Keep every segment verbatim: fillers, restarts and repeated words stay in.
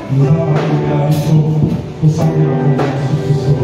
nous avons appris la mission pour savoir la confiance.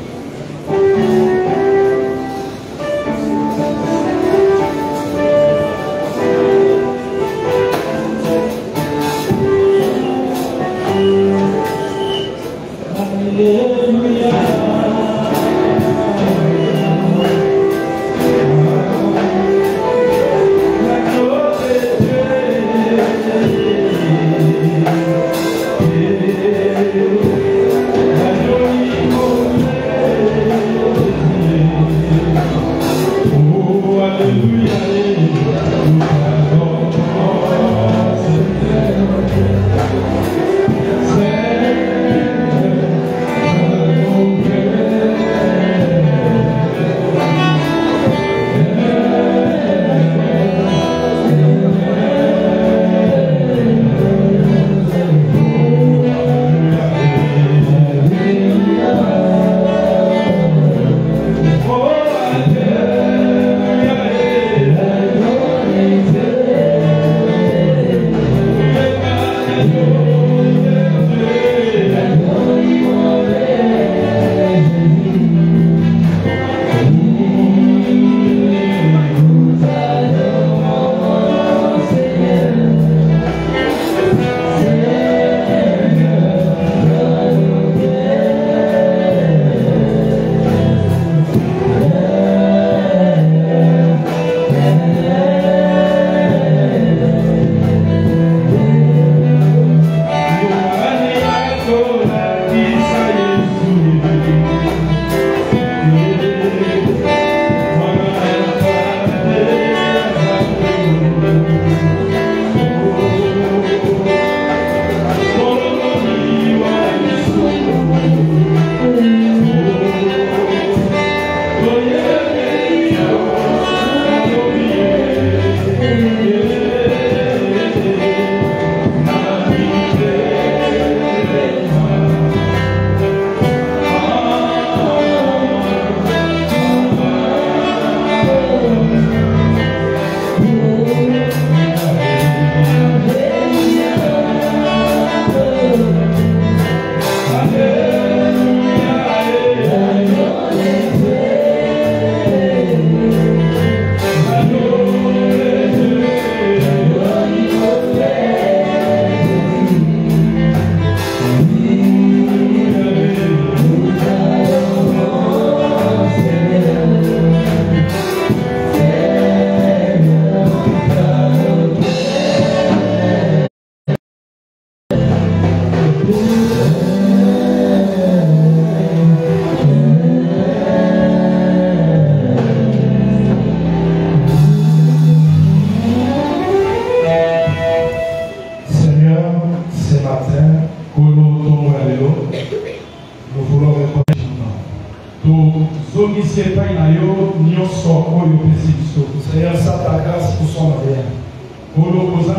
Seigneur, ça ta grâce pour son mariage. Pour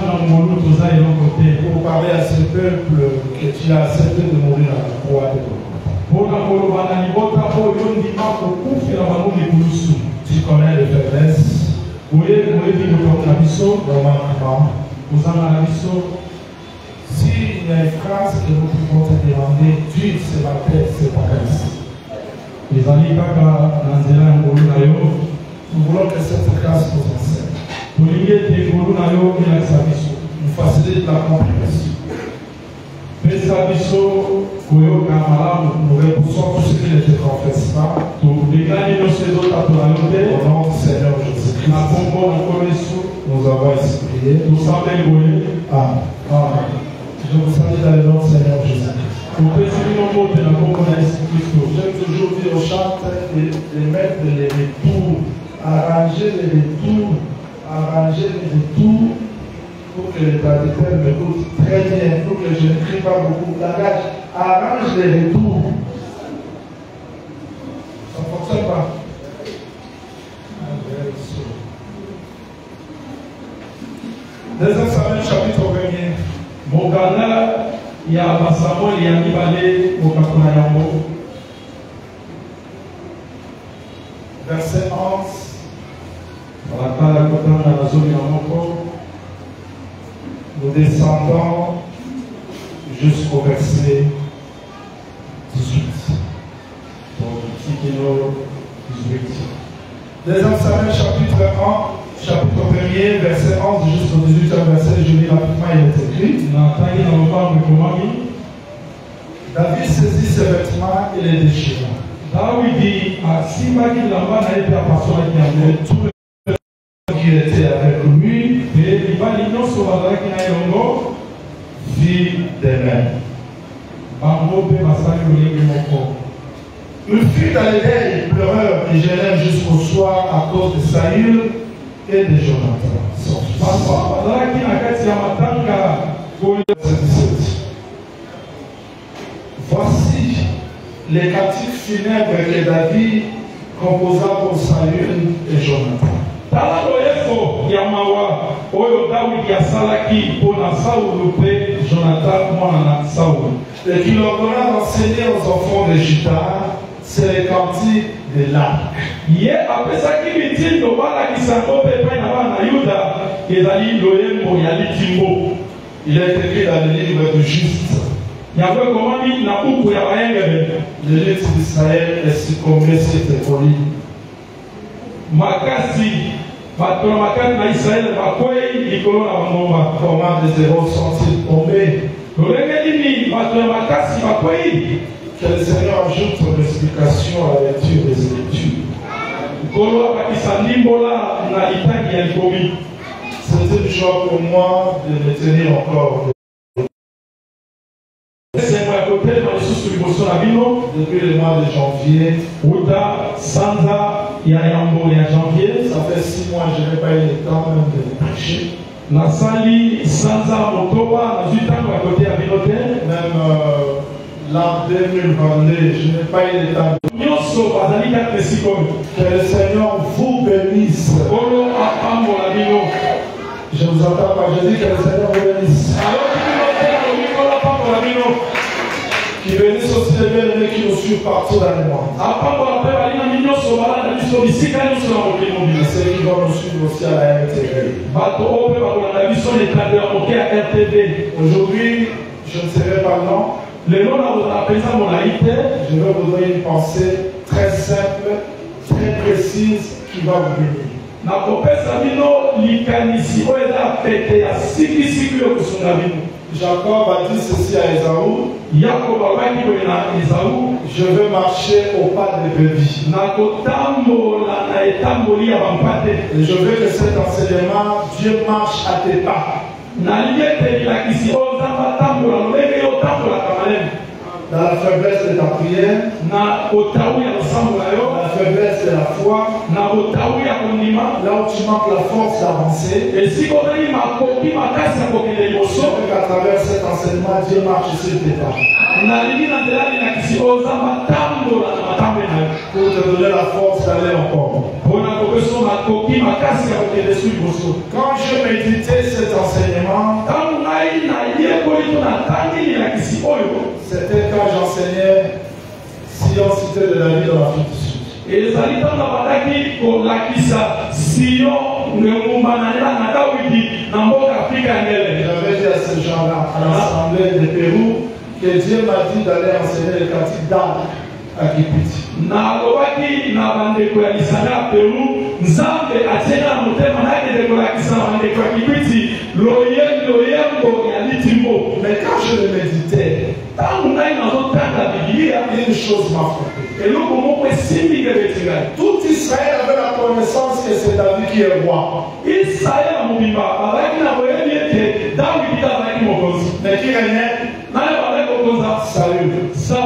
parler à ce peuple que tu as accepté de mourir à la croix de tu connais les faiblesses, nos manquements. S'il y a une grâce que nous pouvons te demander, Dieu, c'est ma tête, c'est ta grâce. Nous voulons que cette grâce nous enseigne. Nous facilite la compréhension. Nous repoussons tout ce qui ne te confesse pas. Au nom du Seigneur Jésus-Christ, nous avons expliqué. Amen. Amen. Je vous salue dans le nom du Seigneur Jésus-Christ. J'aime toujours dire aux chanteurs de, de mettre les retours, arranger les retours, arranger les retours pour que les traducteurs m'écoutent très bien, pour que je ne crie pas beaucoup. Langage, arrange les retours. Ça ne fonctionne pas. Deuxième Samuel chapitre premier. Mokana ya basamo ya mibale mokakuna yango. Verset onze. Nous descendons jusqu'au verset dix-huit. Donc, Tikino dix-huit. Deuxième Samuel chapitre un, chapitre premier, verset onze jusqu'au dix-huitième verset, je lis rapidement, il est écrit. Nathalie dans le temps de Komami. David saisit ses vêtements et les déchira. Dawidi asimaki lamba na ye apassolaki yango. Tout le monde qui était avec lui Et libali nyonso bazalaki na elongo vit des mains. bango mpe basali lolenge moko. Il fut dans les deuils, pleureur et gênait jusqu'au soir à cause de Saül et de Jonathan. Son fils. Bango bazalaki na kati ya matanga kolia. Verset dix-sept. Voici les cantiques funèbres que David composa pour Saül et Jonathan. Tala loyeso ya mawa oyo Dawidi asalaki mpona Saulo mpe Jonathan mwana na Saulo. Et qu'il ordonna d'enseigner aux enfants de Juda, c'est les cantiques de l'arc. Ye apesaki mitindo balakisa ngo mpe epai na bana Yuda ezali loyembo ya litimbo. Il est écrit dans le livre du juste. Yango ekomami na buku ya bayengele. Le livre d'Israël est succombé sur tes collines. Makasi bato na makasi na Israele bakwei likolo na bangomba. Comment des héros sont-ils tombés? Lolenge nini bato na makasi bakwei? Que le Seigneur ajoute son explication à la lecture des Écritures. Nkolo abakisa ndimbola na litangi ya likomi. C'est une joie pour moi de me tenir encore. Depuis le mois de janvier, ça fait six mois que je n'ai pas eu le temps même de prêcher. Nasali Sanza Motoba, Même euh, l'an deux mille vingt-deux, je n'ai pas eu le temps. Que le Seigneur vous bénisse. Je vous entends pas, je dis que le Seigneur vous bénisse. Qui bénisse aussi les bien-aimés qui nous suivent partout dans le monde. Et ceux qui vont nous suivre aussi à la R T V. Aujourd'hui, je ne serai pas long. Je vais vous donner une pensée très simple, très précise qui va vous bénir. Jacob a dit ceci à Ésaü. Je veux marcher au pas des brebis. Et je veux que cet enseignement, Dieu marche à tes pas. Dans la faiblesse de ta prière, dans la faiblesse de la foi, là où tu manques la force d'avancer, je veux qu'à travers cet enseignement, Dieu marche sur tes pas. Pour te donner la force d'aller encore. Quand je méditais cet enseignement, c'était quand j'enseignais Sion, cité de la vie dans l'Afrique du Sud. J'avais dit à ces gens-là, à l'Assemblée de Pérou, que Dieu m'a dit d'aller enseigner les cantiques d'Arc à Kipiti. Mais quand je le méditais, une chose m'a frappé. Tout Israël avait la connaissance que c'est David qui est roi. Mais qui régnait? Saül.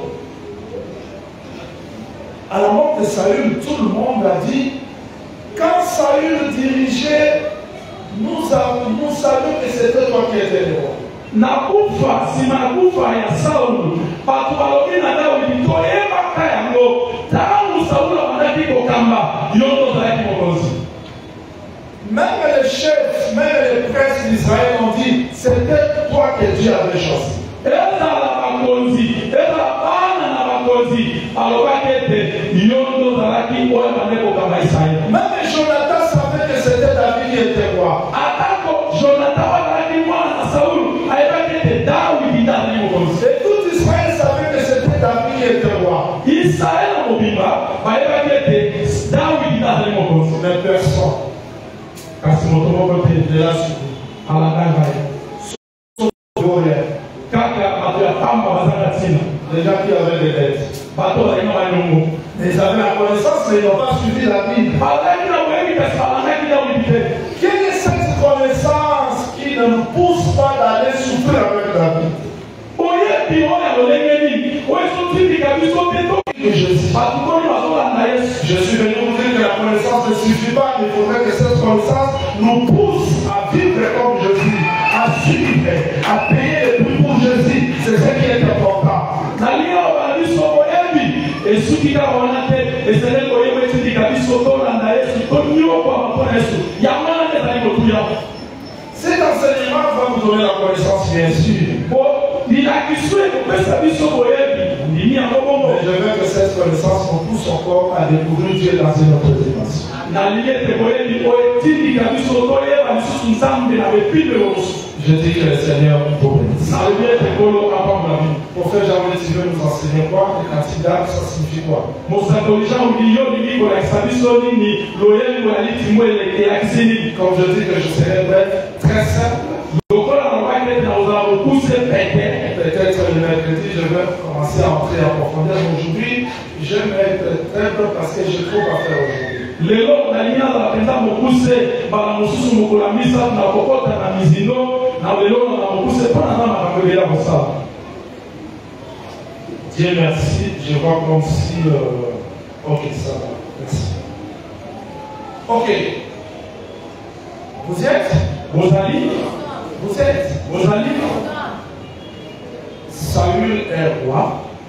À la mort de Saül, tout le monde a dit, quand Saül dirigeait, nous, avons, nous savions que c'était toi qui étais le roi. Nakufa si nakufa ya Saulo batu balobi na Daudi toyebaka yango tangu Saulo abandaki kokamba yondo zalaki mokonzi. Même les chefs, même les princes d'Israël ont dit c'était toi que Dieu avait choisi. Ezala bakonzi ezala bana na bakonzi alobaki ete yondo zalaki oyo abandaki kokamba Israël. Même Jonathan savait que c'était David qui était roi. Atako Jonathan azalaki mwana na Saulo ayebaki ete Daudi mokonzi. Et tout Israël savait que c'était David qui était roi. Israël mobimba bayebaki ete Dawidi azali mokonzi. Mais personne kasi moto moko te ne l'a suivi. alandanga ye kaka bato ya pamba bazanga ntina Les gens qui avaient des dettes. bato balinga balongo Ils avaient la connaissance, mais ils n'ont pas suivi la Bible. bazalaki na boyebi kasi balandaki Dawidi te. Quelle est cette connaissance qui ne nous pousse pas d'aller souffrir avec David? oyebi oyo ya lolenge nini oyo ezotindika biso te Que je suis. bato koni bazolanda Yesu. Je suis venu vous dire que la connaissance ne suffit pas, mais il faudrait que cette connaissance nous pousse à vivre comme Jésus, à suivre, à payer le prix pour Jésus. C'est ce qui est important. nalingi oyo bana biso boyebi esuki kaka wana te ezali koyeba etindika biso tolanda Yesu tonyokama mpona Yesu yango wana nde ezali kotuya. Cet enseignement va vous donner la connaissance, bien sûr. bo lilakiso ekopesa biso boyebi ndimi yango bongo. Mais je veux que cette connaissance nous pousse encore à découvrir Dieu dans une autre dimension. nalingi ete boyebi oyo etindika biso toyeba lisusu nzambe na bepimelo mosusu. Je dis que le Seigneur vous bénisse. nalobi ete kolo apambola bino. Prophète Jean-Louis, tu veux nous enseigner quoi? Les candidats, ça signifie quoi? mosakoli jean odi yo olingi kolakisa biso nini loyeli ya litimu elakisi nini. Comme je dis que je serai bref, très simple. lokola nalobaki ete nakozala mokuse pete. Peut-être le mercredi, je vais commencer à entrer en profondeur. Aujourd'hui, je vais être très bref parce que j'ai trop à faire aujourd'hui. lelo nalingi nazala mpenza mokuse mbala mosusu mokolo ya misato na kokota na mizino na lelo nazala mokuse mpo naza makambo ebele ya kosala. Dieu merci, je vois comme si... Euh... Ok, ça va. Merci. Ok. Vous êtes? bozali Vous êtes? bozali Saül est roi.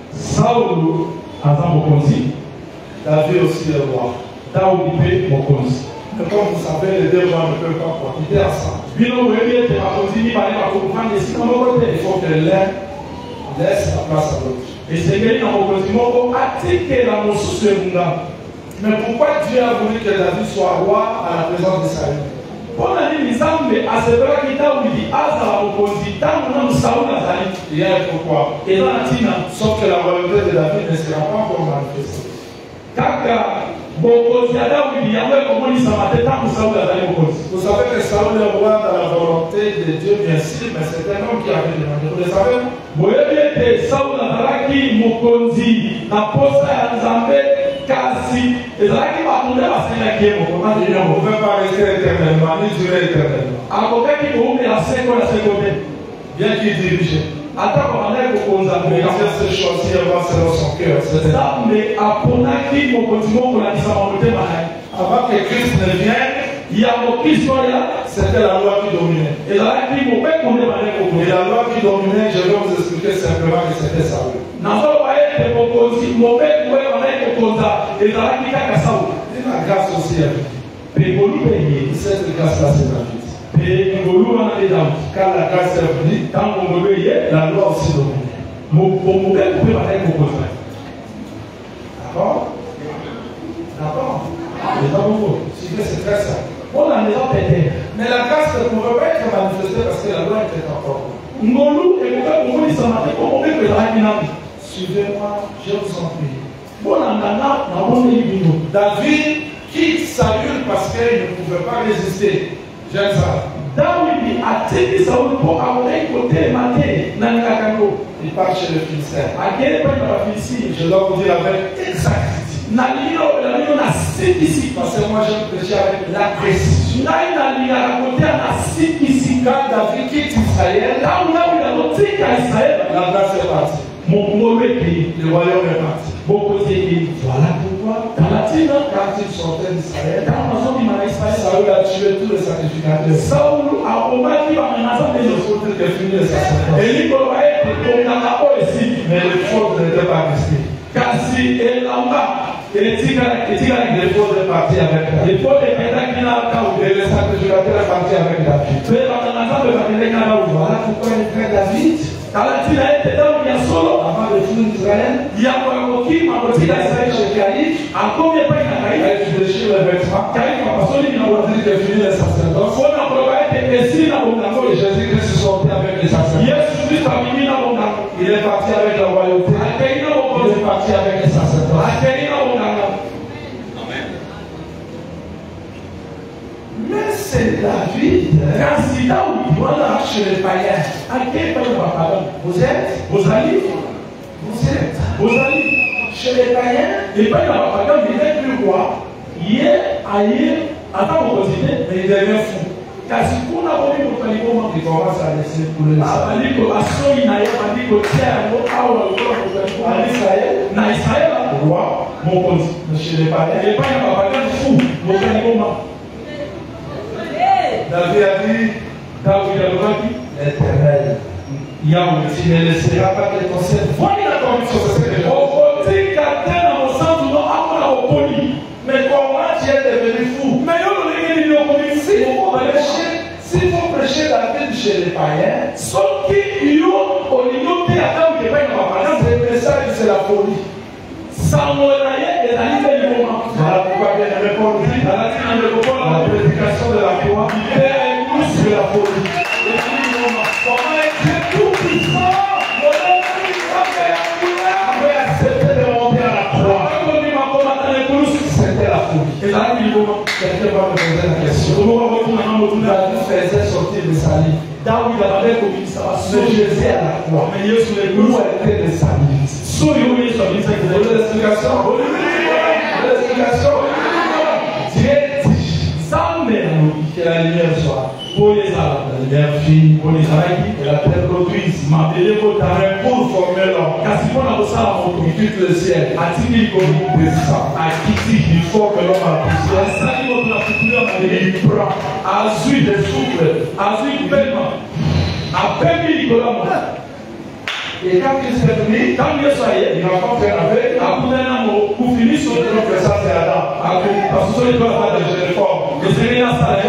saulo aza mokonzi. David aussi est roi. Dawidi mpe mokonzi. Mais comme vous savez, les deux gens ne peuvent pas profiter ensemble. bino boyebi ete bakonzi mibale bakokufanda esika moko te. Il faut que l'un laisse la place à l'autre. esengeli na mokonzi moko atikela mosusu ebunga. Mais pourquoi Dieu a voulu que David soit roi à la présence de Saül? mpona nini nzambe asepelaki Dawidi azala mokonzi ntango nanu Saulo azali. Il y a un pourquoi. eza na ntina Sauf que la volonté de David ne sera pas encore manifestée. kaka bokonzi ya Dawidi yango ekomonisama te ntango Saulo azali mokonzi. Vous savez que Saül est roi dans la volonté de Dieu, bien sûr, mais c'est un homme qui avait demandé. Vous le savez? boyebi ete Saulo azalaki mokonzi na posa ya nzambe kasi ezalaki bato nde basengaki ye mokonzi. Il ne pouvait pas rester éternellement, ni durer éternellement. akokaki koumela seko na seko te. Bien qu'il dirigeait. atako bandaki kokonza Mais Dieu s'est choisi avant selon son cœur. C'était nzambe aponaki mokonzi moko kolakisama motema na ye. avant que Christ ne vienne, ya mokristo oyo c'était la loi qui dominait. ezalaki mobeko nde bandaki Et kokonza. la loi qui dominait, je vais vous expliquer simplement que c'était Saül. nazoloba ete mokonzi mobeko oyo bandaki kokonza ezalaki kaka Saulo. Et la grâce aussi est venue. mpe ngolu mpe ye Et cette grâce-là, c'est David. mpe ngolu wana nde Dawidi. Quand la grâce est venue, ntango ngolu eye la loi aussi dominait. mobeko mpe bandaki kokonza. D'accord? D'accord? Et donc, suivez, c'est très simple. mpona eza pete Mais la grâce ne pouvait pas être manifestée parce que la loi était encore. ngolu ekoki komonisama te mpo mobeko ezalaki nani. Suivez-moi, je vous en prie. mpona nganga namondeli bino. David quitte Saül parce qu'il ne pouvait pas résister. J'aime ça. Dawidi atiki Saulo mpo akoki kotelema te na ngaka ngo. Il part chez le Philistin. akende epai na bafilisini. Je dois vous dire avec exactitude. nalingi oyela bino na sikisi. Parce que moi j'aime prêcher avec la précision. ngai nalingaka kotea na sikisi. Quand David quitte Israël, ntango Dawidi akotika Israele la grâce est partie. mongolo ekei Le royaume est parti. bokonzi ekei. Voilà pourquoi, tala ntina quand il sortait d'Israël, ntango nazobima na Israele Saül a tué tous les sacrificateurs. Saulo akomaki banganga nzambe Il nyonso. faut dire que fini les sacerdotes. elikoloba ete tonganga oyo esili. Mais le faute n'était pas resté. kasi elamba etikala etikala Le faute est parti avec David. efode ependaki na Dawidi. Et le sacrificateur est parti avec David. mpe banganga nzambe bakendeki na Dawidi. Voilà pourquoi il frère David, tala ntina ete Dawidi ya solo avant de fuir Israël, yango ya kokima kotika il a Israele chez Caïphe, akomi epai na il Kaini. a déchiré les vêtements. Kaini bapasoli On biloko dit que fini les sacerdotes. mpona koloba ete esili na bongango. Et Jésus-Christ sortait avec les sacerdotes. yesu kristo amimi na bongango. Il est parti avec la royauté. Il est parti avec les sacerdotes. Mais c'est David. Voilà, chez les païens. Vous êtes, vous allez, vous êtes, vous allez chez les païens. Et pas dans il n'est plus roi. Hier, ailleurs, attends, vous continuez, mais il devient fou. Car si vous n'avez pas de moment, il commence à laisser pour les Israël. Na Israël, roi, mon compte. Chez les païens, les païens n'ont pas de fou. David a dit, David a dit, l'Éternel, Yahweh, tu ne laisseras pas que ton ciel. Voyez la conviction, c'est ce que je dis. Mais comment tu es devenu fou? Mais si vous prêchez, si vous prêchez la Bible chez les païens, c'est message, c'est la folie. Voilà pourquoi bien aimé Paul dit la prédication de la croix, c'est la folie. Comment est tout puissant? Après accepter de monter à la croix, c'était la folie. Quelqu'un va me poser la question. David faisait sortir les salis. Mais Jésus à la croix. Où étaient les salis? Vous voulez l'explication? L'explication? Dieu dit que la lumière soit. La lumière fille, et la terre produise. Mais pour former l'homme, il quitte le ciel. Il descend. Il faut que l'homme a poussière. Il prend. Azui des souffles. Azui paiement. À peine et quand il s'est fini, quand il est il va pas faire avec. Pour finir sur le que ça c'est Adam. Parce que il doit faire des réformes. Et c'est là ça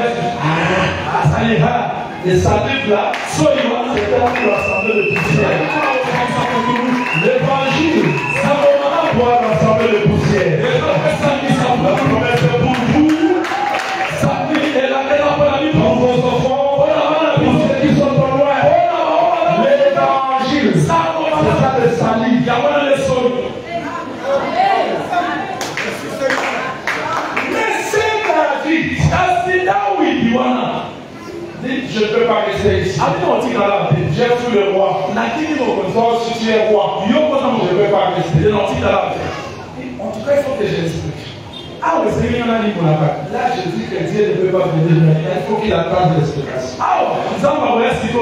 et ça dit là, soit il va c'était pour rassembler le poussière. L'évangile, ça va pouvoir rassembler le poussière. La promesse est pour vous. Ça dit, et la paix pour la vie pour vos enfants. Pour ceux qui sont en loin. L'évangile, c'est ça le salut. Il y a pas de sol. Mais c'est la vie. C'est là où il dit voilà. Je ne peux pas rester ici. J'ai fui le roi. Toi, si tu es roi, je ne peux pas rester. En tout cas, il faut que j'explique. Ah oui, c'est bien là, je dis que Dieu ne peut pas venir. Il faut qu'il attende l'explication. Quand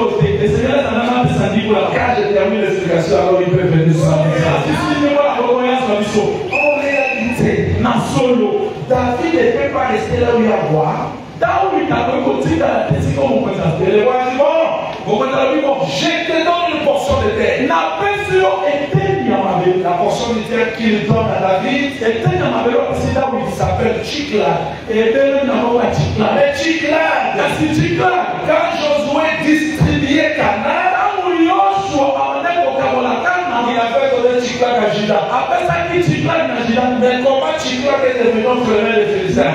je termine l'explication, alors il peut venir sans en réalité, David ne peut pas rester là où il y a roi. Et le roi dit bon, je te donne une portion de terre. La portion de terre qu'il donne à David, c'est là où il s'appelle Tchiklag. Mais Tchiklag, quand Josué distribuait Canaan, il avait donné Tchiklag à Juda. Mais comment Tchiklag est devenu frère des Philistins?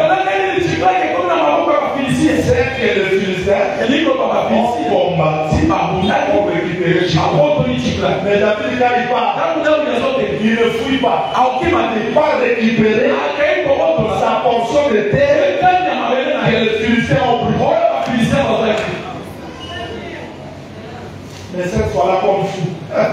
C'est que les Philistins ont combattu pour récupérer Tchiklag. Mais David n'arrive pas. Il ne fouille pas. Il pas récupérer sa portion de terre que les Philistins ont pris. Mais cette fois-là, comme fou.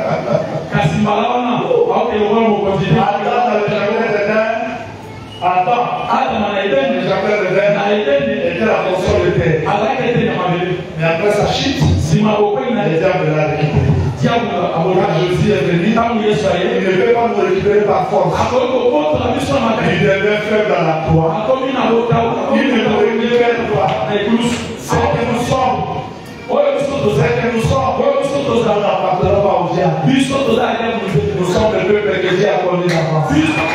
Attends, dans le jardin d'Éden. Attends, le jardin d'Éden était la portion de terre. Mais après sa chute, le diable l'a récupéré. Quand Jésus est venu, il ne peut pas nous récupérer par force. Il devait faire dans la croix. Il ne nous récupère pas. C'est que nous sommes. C'est que nous sommes. Nous n'appartenons pas au diable. Nous sommes le peuple que Dieu a connu d'avance.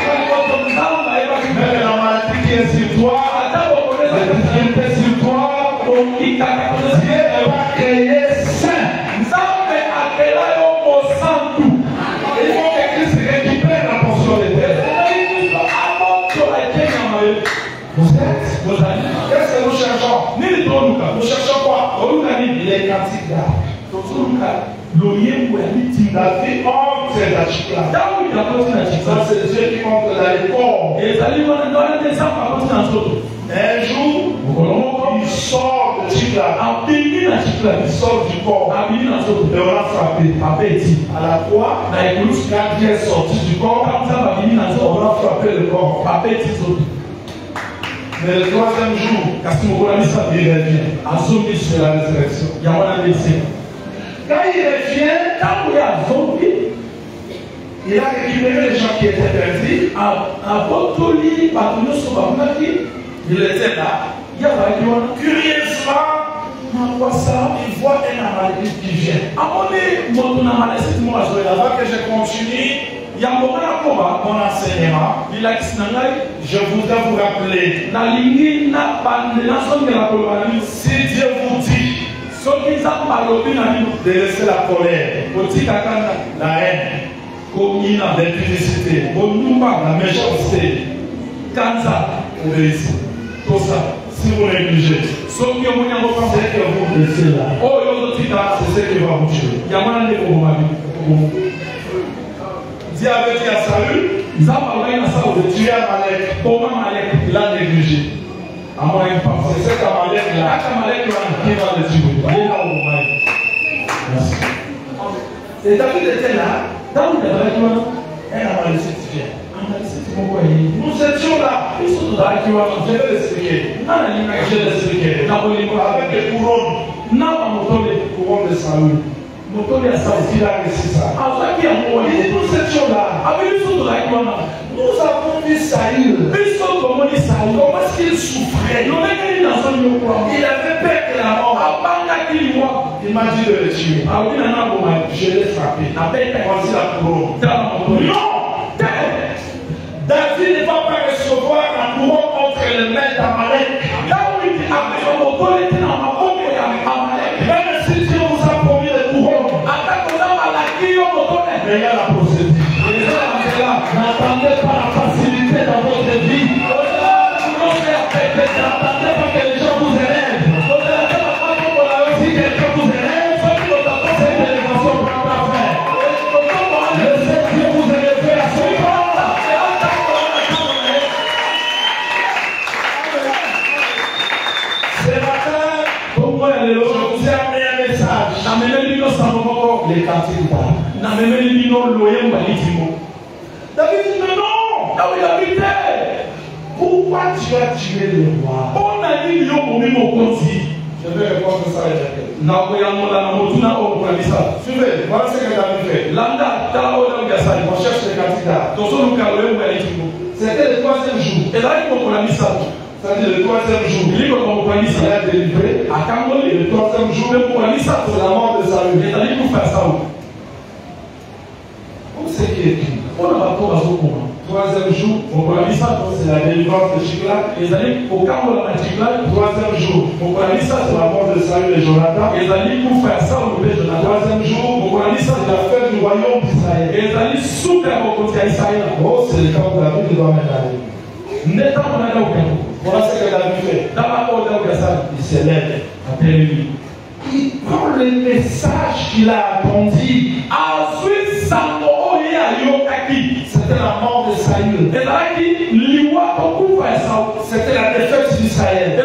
Même la maladie qui est sur toi, la difficulté sur toi, Dieu va créer saint. Il faut que Christ récupère la portion de terre. Vous êtes? Qu'est-ce que nous cherchons? Nous cherchons quoi? Les cantiques d'art. David entré dans Chikla. Daoud a porté la Ça, Chikla. c'est Dieu qui montre dans les corps. Et ça lui donne des exemples à porter dans Soto. Un jour, il sort de Chikla. A béni la Chikla. Il sort du corps. A béni la Soto. Et on l'a frappé. A béni. À la croix, Na écoute. quand il est sorti du corps, Comme ça, a béni la on Soto. a frappé le corps. A béni Soto. Mais le troisième jour, Kasi mo kola misa. il revient. A zombi C'est sur la résurrection. ya wana bese. Quand il revient, Tango ya zombi. il a récupéré les gens qui étaient perdus. A a botoli bato nyonso bamaki. Il était là. Ya bazalaki wana. Curieusement, il voit un Amalekite qui vient. Amoni moto na malesi mo azoya. Avant que je continue Yango wana koba. mon enseignement, Bilakisi na ngai. je voudrais vous rappeler, Nalingi na bande nazongela koloba na bino. si Dieu vous dit Soki nzambe alobi na bino. de laisser la colère, Kotikaka na la haine, komina l'impudicité, bonyumba la méchanceté, kanza obéissez. tosa. Si vous négligez, Soki omoni yango ce pamba. que vous laissez là, Oyo ozotika c'est ce qui va vous tuer. yango wana nde koboma bino. Dieu avait dit à Saül Nzambe alobaki na Saulo de tuer Amalek. boma Maleki. Il a négligé. Amonaki pamba. C'est cet Amalek là Aka Maleki wana qui va le tuer. ye na oboma ye. Merci. Et David était là, Daudi azalaki wana un Amalécite vient. analisiti moko ye. Nous étions là. Biso tozalaki wana. Je vais l'expliquer. Nga Je vais nalingaki l'expliquer. na bolingo Avec les couronnes, na bamotole couronnes de Saül. motole ya Saulo. Il a réussi ça. azalaki yango Il dit, wana. nous étions là. Abi biso tozalaki wana. Nous avons vu Saül. Biso tomoni Saulo. Comment est-ce qu'il souffrait? lobekeli na zoni yokwama. Il avait peur que la mort. abangaki limwa. Il m'a dit de le tuer. alobi na nga boma ye. Je l'ai frappé. nabeta Voici la couronne. tala motole. Non! te David ne va pas recevoir la couronne entre les mains d'Amalek. Dawidi apesa motole te na maboko ya Amaleki. Même si Dieu vous a promis les couronnes, ata kozamba alaki yo motole. mais il y a la procédure. eza na nzela. N'attendez pas la facilité dans votre vie. N'attendez pas que les gens vous élèvent. Si quelqu'un vous élève, cette élévation prendra fin. Laissez Dieu vous élever à son temps. Ce matin, je vous ai amené un message. Les cantiques d'âme. David dit mais non. Pourquoi tu as tué le roi? Je vais répondre ça à Jacques. Suivez, voilà ce que David fait. On cherche les cantiques d'âme. C'était le troisième jour. C'est-à-dire le troisième jour. Il a délivré. Le troisième jour, c'est la mort de Saül. Où c'est qui est écrit? Troisième jour, c'est la délivrance de Chiklag. Troisième jour, c'est la mort de Saül et Jonathan. Troisième jour, c'est la fête du royaume d'Israël. Oh, c'est le temps où David doit mener. Voilà ce que David fait. Il s'élève. Il prend le message qu'il a attendu. C'était la mort de Saül. C'était la défaite d'Israël.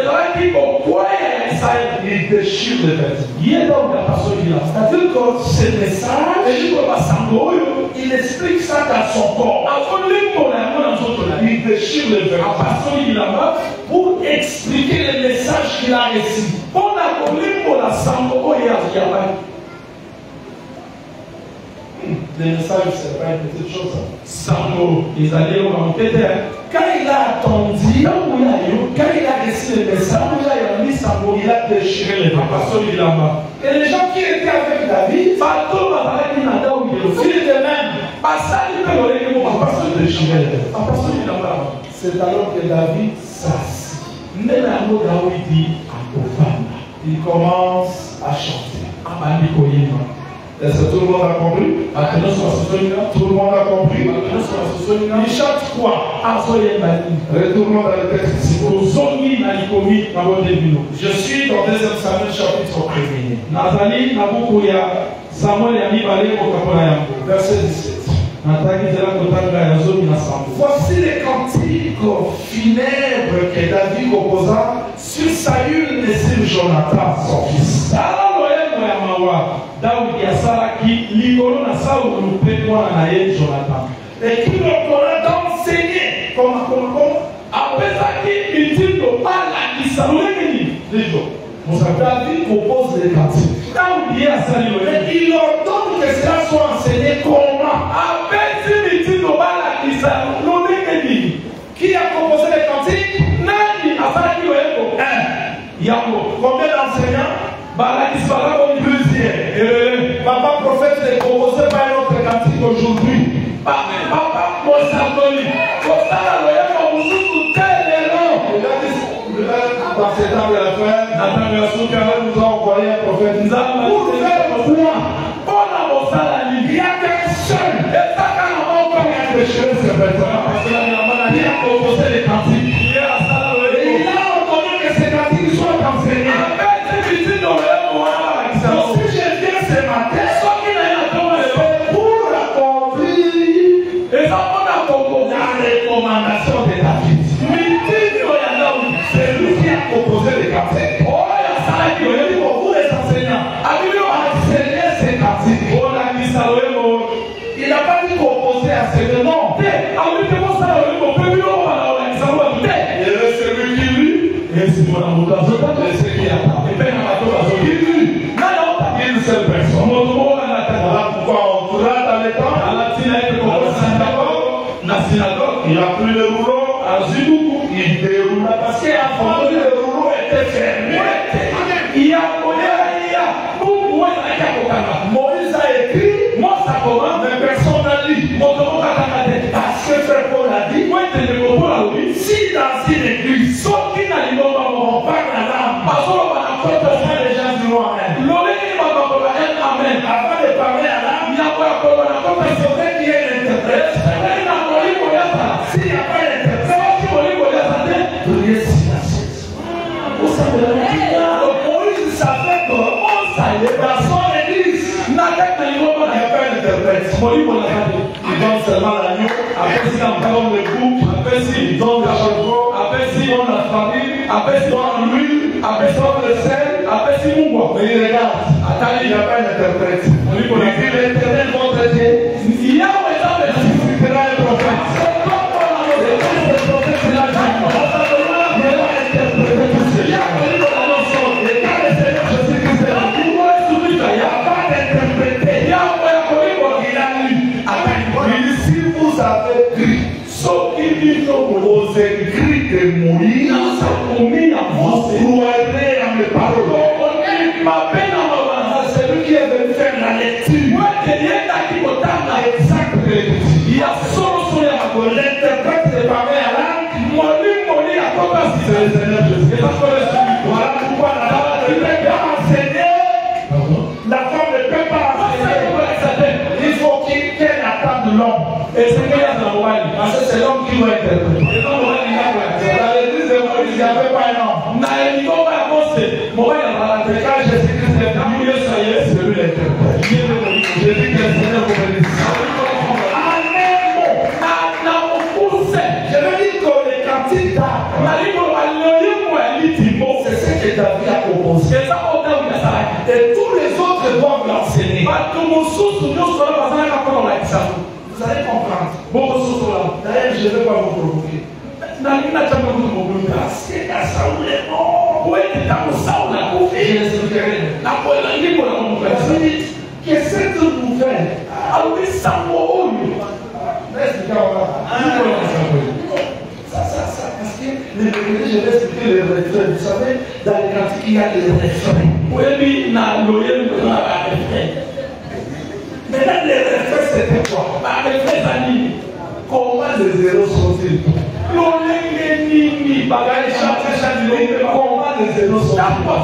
Il déchire le vêtement. C'est-à-dire que ce message, il explique ça dans son corps. Il déchire le vêtement pour expliquer le message qu'il a reçu. Le message, c'est pas une petite chose. Quand il a attendu, quand il a reçu le message, il a déchiré le vêtement. Et les gens qui étaient avec David, s'ils étaient même, ils déchiraient le vêtement. C'est alors que David s'assit. Il commence à chanter. Est-ce que tout le monde a compris? Tout le monde a compris. Il chante quoi? Retournons dans le texte ici. Je suis dans deuxième Samuel chapitre premier. Verset dix-sept. Voici les cantiques funèbres que David composa sur Saül et sur Jonathan, son fils. Et qui leur donna d'enseigner comme comme David compose les cantiques. Et il ordonne que cela soit enseigné comment. Qui a composé les cantiques? Un. Combien d'enseignants? Plusieurs. Papa prophète est composé par un autre cantique aujourd'hui. Dans ces temps de la fin, nous avons envoyé un prophète. Pour faire quoi? Il y a qu'un seul. Il y a des choses, c'est maintenant. Il a composé les cantiques. Et il a ordonné que ces cantiques soient enseignés. Donc si je viens ce matin, c'est pour accomplir la recommandation de David. C'est lui qui a composé les cantiques. Pour les enseignants, enseigner ces cantiques. Il n'a pas dit composer à ce nom. Il est celui qui lit. Et c'est celui qui attend. Une seule personne. Voilà pourquoi on tourne dans les temps. Il a pris le rouleau. Il déroula parce qu'avant le rouleau était fermé. Moïse a écrit, mais personne n'a lu. Parce que Frère Paul a dit, si dans une église, on parle à l'âme, les gens diront Amen. Avant de parler à l'âme, il faudrait qu'il y ait un interprète. S'il n'y a pas d'interprète, priez silencieusement. Moïse savait que dans son église, il n'y a pas d'interprète. Il donne seulement l'agneau, après il donne le bouc, après il donne le chevreau, après il donne la famille, après il donne l'huile, après il donne le sel, après il mouille. Mais il regarde, il n'y a pas d'interprète. Il dit l'Éternel votre Dieu. Il y a un prophète. Aux écrits de Moïse, vous croirez à mes paroles. C'est lui qui est venu faire la lecture. Exact. Il y a solo l'interprète de parler à l'âme. C'est le Seigneur Jésus. Voilà pourquoi la femme ne peut pas enseigner. La femme ne peut pas enseigner. Il faut qu'elle attende l'homme. Et c'est qu'il y a dans le roi. Parce que c'est l'homme qui doit interpréter. Dans l'église de Moïse, il n'y avait pas un homme. Quand Jésus-Christ est venu, c'est lui l'interprète. Je dis que le Seigneur vous bénisse. Je veux dire que les cantiques d'art, c'est ce que David a composé. Et tous les autres doivent l'enseigner. Vous allez comprendre. D'ailleurs, je ne vais pas vous provoquer. Parce que dans Saoul est mort. Je l'expliquerai. Que cette nouvelle. Ça, ça, ça. Parce que les regrets, je vais expliquer les regrets. Vous savez, dans les cantiques, il y a les refrains. Maintenant, les refrains, c'était quoi? Comment les zéros sont-ils? Comment les zéros sont-ils?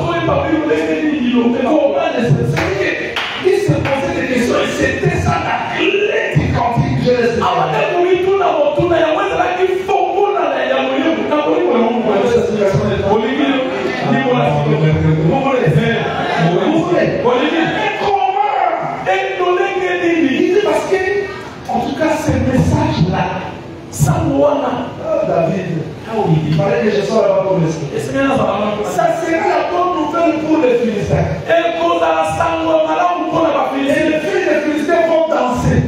Comment les zéros sont-ils? Il se posait des questions et c'était ça la clé du cantique. Je les parce que, en tout cas, Samuana. David. Il fallait que je sois là-bas pour m'expliquer. Ça serait la bonne nouvelle pour les Philistins. Et les filles des Philistins vont danser.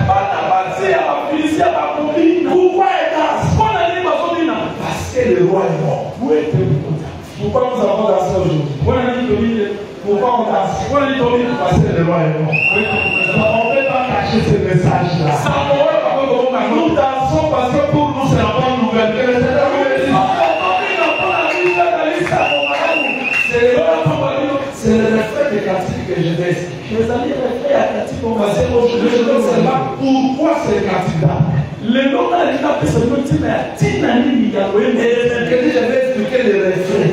Pourquoi elles dansent? Parce que le roi est mort. Pourquoi nous avons dansé aujourd'hui? Pourquoi on danse? Parce que le roi est mort. On ne peut pas cacher ce message-là. Nous dansons parce que pour nous c'est la bonne nouvelle. Que le Seigneur nous bénisse. C'est le reflet des cantiques que je vais expliquer. Parce que aujourd'hui je ne sais pas pourquoi ces cantiques-là. Le nom de la personne qui m'a dit que je vais expliquer les refrains.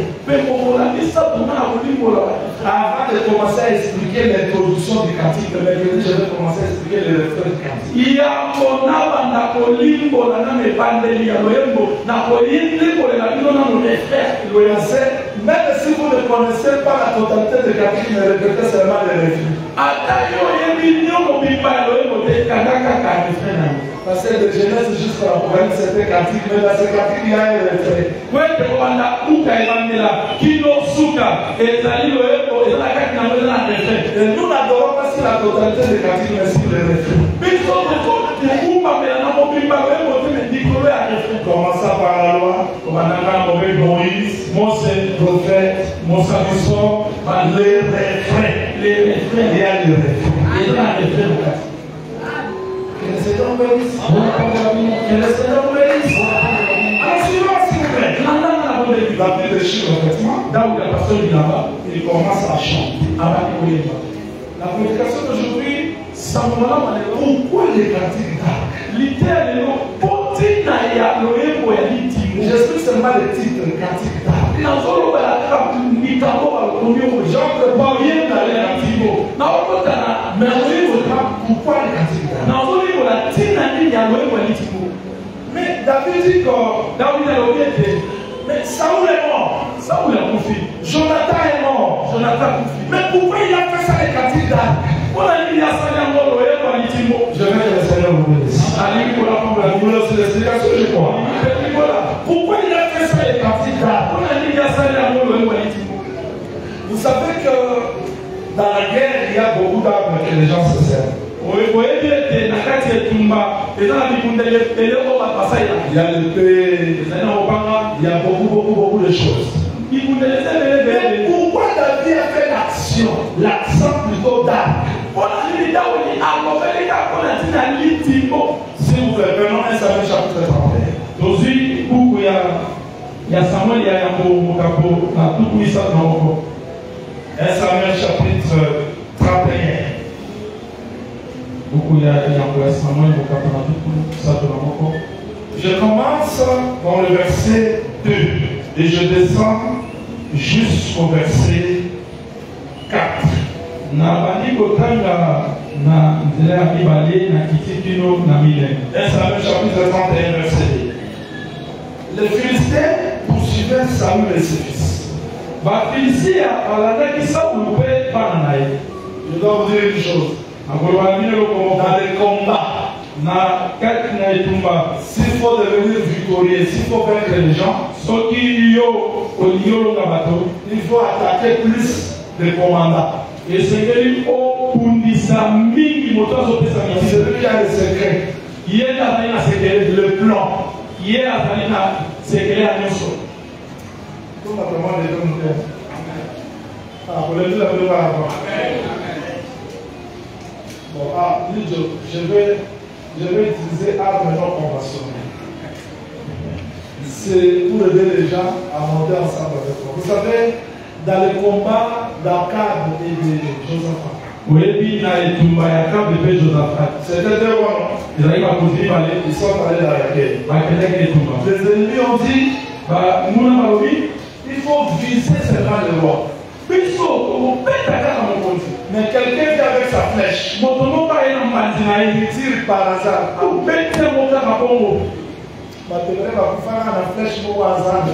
Avant de commencer à expliquer l'introduction du cantique, je vais commencer à expliquer les refrains du cantique. Même si vous ne connaissez pas la totalité du cantique, mais répétez seulement les refrains. Parce que de Genèse jusqu'à l'Apocalypse, c'était cantique, mais dans ce cantique, il y a un refrain. Et nous n'adorons pas sur la totalité des cantiques, mais sur les refrains. Commençant par la loi, Moïse, Mose, prophète, Moussa, les refrains. Les refrains. Il y a les refrains. Que le Seigneur bénisse. Que le Seigneur bénisse. Alors, suivant, s'il vous plaît. La vie de Chine, effectivement, il commence à chanter. La prédication d'aujourd'hui, pourquoi les cantiques d'arc? J'explique seulement le titre, cantique d'arc. J'entre pas bien dans les cantiques. Mais pourquoi les cantiques d'arc? Mais David dit que mais Saoul est mort. Saoul est confus. Jonathan est mort. Jonathan confus. Mais pourquoi il a fait ça les cantiques d'arc? Je vais que le Seigneur vous bénisse. Vous voulez aussi l'explication, je crois. Pourquoi il a fait ça les cantiques d'arc? Vous savez que dans la guerre, il y a beaucoup d'armes que les gens se servent. Il y a l'épée, il y a beaucoup, beaucoup, beaucoup de choses. Mais pourquoi David a fait l'action, l'accent plutôt d'arc? Si vous voulez, maintenant, un Samuel chapitre trente et un. un Samuel chapitre trente et un. Je commence dans le verset deux et je descends jusqu'au verset quatre. un Samuel chapitre trente et un verset deux. Les Philistins poursuivaient Saül et ses fils. Je dois vous dire une chose. Dans les combats, s'il faut devenir victorieux, s'il faut vaincre les gens, il faut attaquer plus les commandants. Et c'est celui qui a le secret, le plan. Bon, ah, je vais, je vais utiliser armes non conventionnelles. C'est pour aider les gens à monter ensemble avec moi. Vous savez, dans les combats d'Akab et de Josaphat, c'était deux rois. Ils sont allés dans la guerre. Les ennemis ont dit il faut viser seulement le roi. Mais quelqu'un vient avec sa flèche. Il tire par hasard. La flèche au hasard.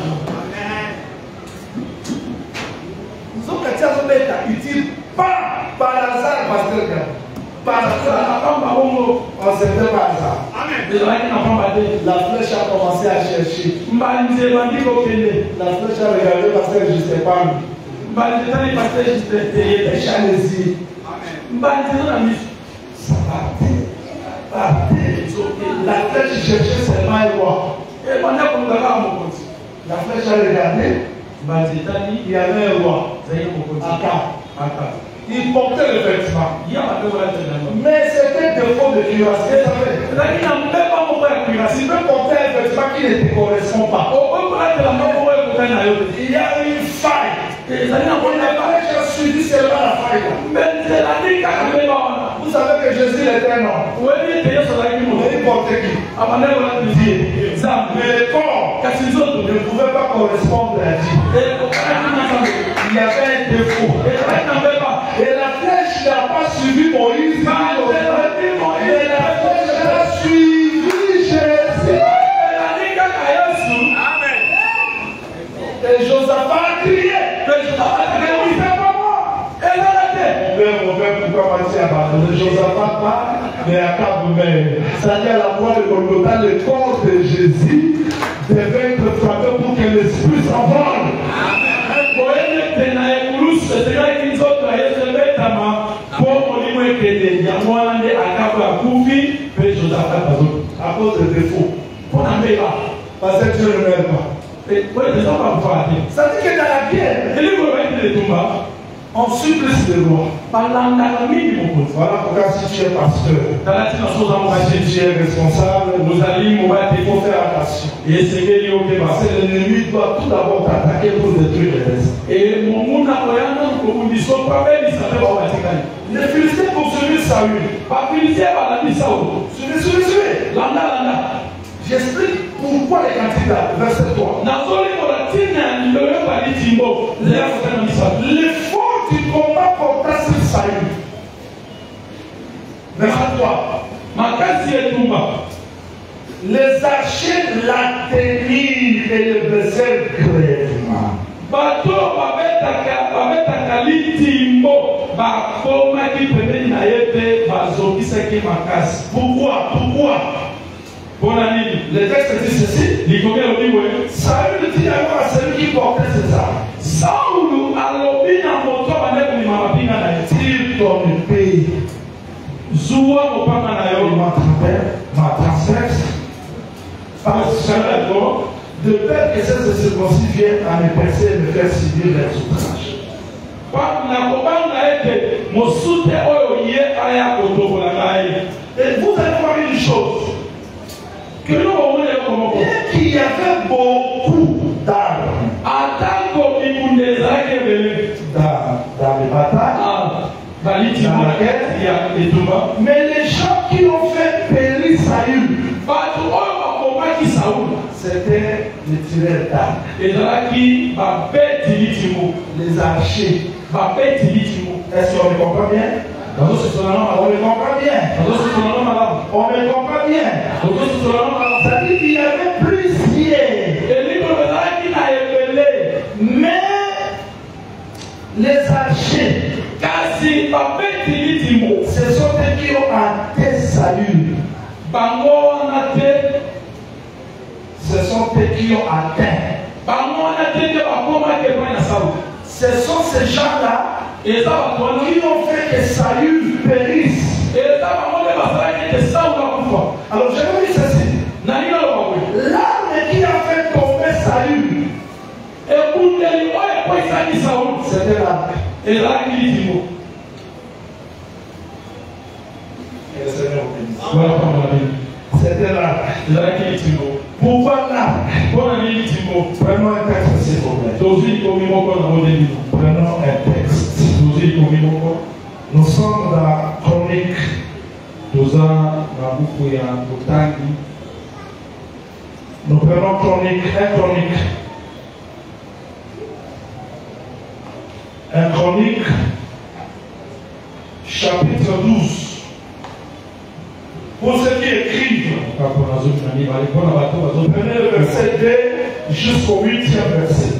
Il tire pas par hasard, pasteur. Par hasard. On ne s'était pas ça. La flèche a commencé à chercher. La flèche a regardé parce que je ne sais pas. Allez-y. Ça partait. La flèche cherchait seulement un roi. La flèche a regardé. Il y avait un roi. Akab. Il portait le vêtement. Mais c'était défaut de cuirassé. Il peut porter un vêtement qui ne te correspond pas. Il y a une faille. On n'a pas suivi seulement la faille. Vous savez que Jésus était un homme. Il portait qui? Mais le corps ne pouvait pas correspondre à Dieu. Il y avait un défaut. Et la flèche n'a pas suivi Moïse. Mais la flèche a suivi Jésus. Amen. Et Josaphat a crié. Mais oui, c'est pas moi. Mon père, mon père, pourquoi m'a-t-il abandonné? Josaphat parle, mais Akab meurt. C'est-à-dire la voix de Golgotha, le corps de Jésus devait être frappé pour que l'esprit s'envole. À cause de défaut. Parce que Dieu ne m'aime pas. Ça dit que dans la guerre, on supplice le roi. Voilà pourquoi si tu es pasteur, si tu es responsable, il faut faire attention. Parce que l'ennemi doit tout d'abord t'attaquer pour détruire les restes. Les Philistins poursuivaient Saül. Suivez, suivez, suivez. J'explique pourquoi les candidats. Verset trois. L'effort du combat porta sur Saül. Verset trois. Les archers l'atteignirent et le blessèrent grièvement. Pourquoi? Pourquoi? Le texte dit ceci. Saül dit alors à celui qui portait ses armes. Tire ton épée. Ma transperce. De peur que ces circoncis viennent à me percer et me faire subir les outrages. Et vous allez voir une chose. Que nous qu'il y avait beaucoup d'armes dans les batailles, dans la guerre, mais les gens qui ont fait périr Saül, c'était les tireurs d'armes, les archers. Est-ce qu'on me comprend bien? On me comprend bien. On me comprend bien. C'est-à-dire qu'il y avait plusieurs. Mais les archers, ce sont eux qui ont hanté Saül. Ce sont eux qui ont atteint. Ce sont ces gens-là qui ont fait que Saül périsse. Alors je vais dire ceci. L'arme qui a fait tomber Saül, c'était l'arme. Et le Seigneur bénisse. C'était l'arme. Pourquoi l'arme? Prenons un texte s'il vous plaît. Prenons un texte. Nous sommes dans Chronique. Nous prenons Chronique, un Chronique. Un Chronique, chapitre douze. Pour ceux qui écrivent, prenez le verset deux jusqu'au huitième verset.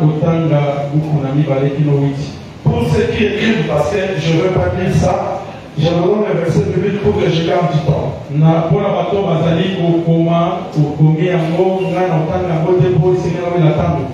Pour ceux qui écrivent, parce que je ne veux pas dire ça, Je vous donne le verset biblique pour que je gagne du temps. Na pona bato bazali kokoma kokongi yango nga na otanga yango te po esengela wela ntango.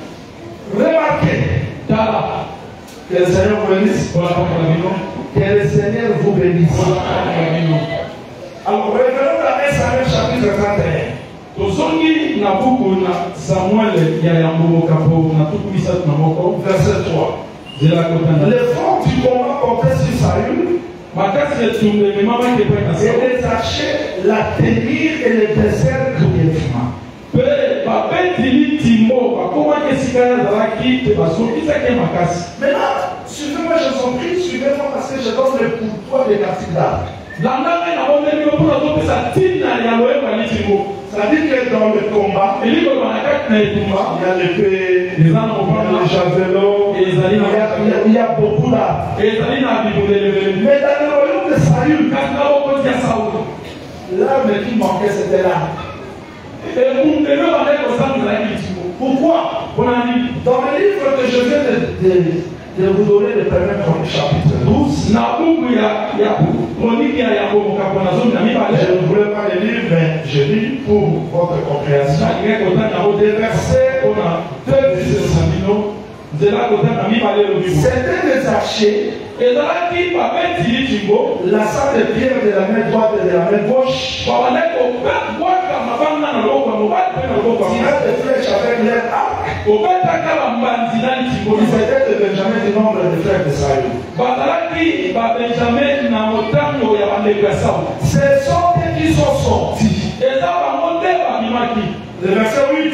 Remarquez, Tala que le Seigneur vous bénisse. pona pakola bino Que le Seigneur vous bénisse. pona pakola bino. Alors, revenons dans un Samuel chapitre trente et un. Tozongi na buku na Samuel ya yango mokapo na tuku misatu na moko Verset trois. zela kotanga. Les forts du combat portaient sur Saül Makasi etumbe memamaki epai na et Saulo. les archers la tenirent et les blessèrent grièvement. Mpe babetili timbo bakomaki esika ezalaki te basokisaki makasi. Maintenant, suivez-moi, je vous en prie, suivez-moi parce que je donne le pourpoint des articles d'armes. Landanga na bomeli yo mpona topesa ntina ya loyeba litimbo. C'est-à-dire que dans le combat, eliko na kati na etumba il y a l'épée, il y eza a na mopanga le javelot, il y ezali a, il y a- na il y a beaucoup d'armes. ezali na bibudelebele. Mais dans le royaume de Saül, Kasi na bokoti ya Saulo l'arme qui manquait, c'était l'arme. ekumbe yo bandeki kosala ezalaki litimbo. Pourquoi? Mpona nini? Dans le livre que je viens de, de, de vous donner, le premier chronique, chapitre douze, Na buku ya ya kroniki ya yango mokapo na zomi na je mibale ne voulais pas le lire, mais je lis pour votre compréhension. nalingai kotanga yango de verset mpona tezisesa bino nzela kotanga mibale elobi C'était des archers, ezalaki babeti litimbo lassant des pierres de la main droite et de la main gauche, babandaki kobwaka mabanga na loboko ya mobali mpe na loboko ya tirant des flèches avec leur arc. kobetaka bambanzi na litimbo. Ils étaient de Benjamin du nombre des frères de Saül. bazalaki babenjamin na motango ya bandeko ya Saulo. Ce sont eux qui sont sortis. eza bango nde babimaki. Le verset huit.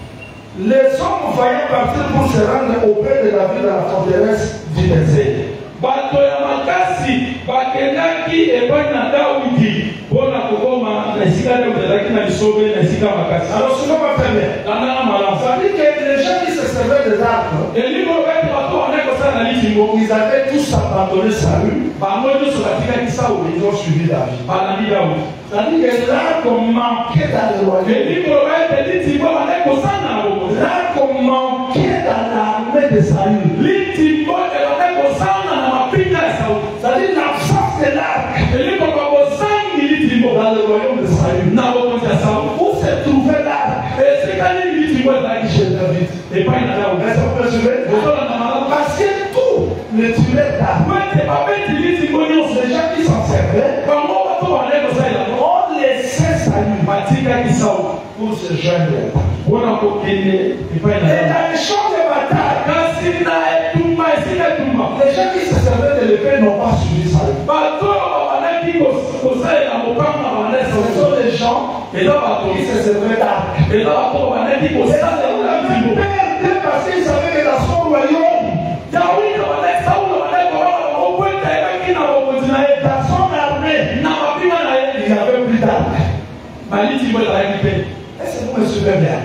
Les hommes vaillants partirent pour se rendre auprès de David à la forteresse du désert. bato ya makasi bakendaki epai na Dawidi mpona kokoma na esika nde ezalaki na lisobe na esika makasi. Alors, souvent, ma première. landanga malamu Ça veut dire que les gens qui se servaient des armes, elingo beti bato bandaki kosala na litimbo ils avaient tous abandonné Saül, bango nyonso batikaki Saulo ils ont suivi David. balandi Dawidi. C'est-à-dire que l'arme manquait dans le royaume. elingo beti litimbo bandaki kosala na bokozi. L'arme manquait dans l'armée de Saül. litimbo ebandaki kosala na mapinga ya Saulo. C'est-à-dire l'absence de l'arme elingo bakozangi litimbo dans le royaume de Saül. na bokonzi ya Saulo. Où se trouvait l'arme esika nini litimbo ezalaki chez David? epai na Dawidi. Est-ce qu'on peut suivre? ozolanda malamu Parce que tout le tuait d'armes. po ete babeti litimbo nyonso Les gens qui s'en servaient, bango bato bandaki kosalela on laissait Saül batikaki Saulo pour se joindre. mpona kokende epai na Et Dawidi. dans les champs de bataille, kasi na etumba esika etumba les gens qui se servaient de l'épée n'ont pas suivi Saül. bato oyo babandaki kos- kosalela mopanga babandaki Ce Saulo. sont des gens eza bato qui se servaient d'armes. eza bato babandaki Et kosalela litimbo. perdait parce qu'ils savaient que dans son royaume, Dawidi babandaki Saulo babandaki kobanga bango po ete ayebaki na bokonzi na ye dans son armée, na mapinga na il ye n'y avait plus d'armes. balitimbo ezalaki te. Est-ce que vous me suivez bien?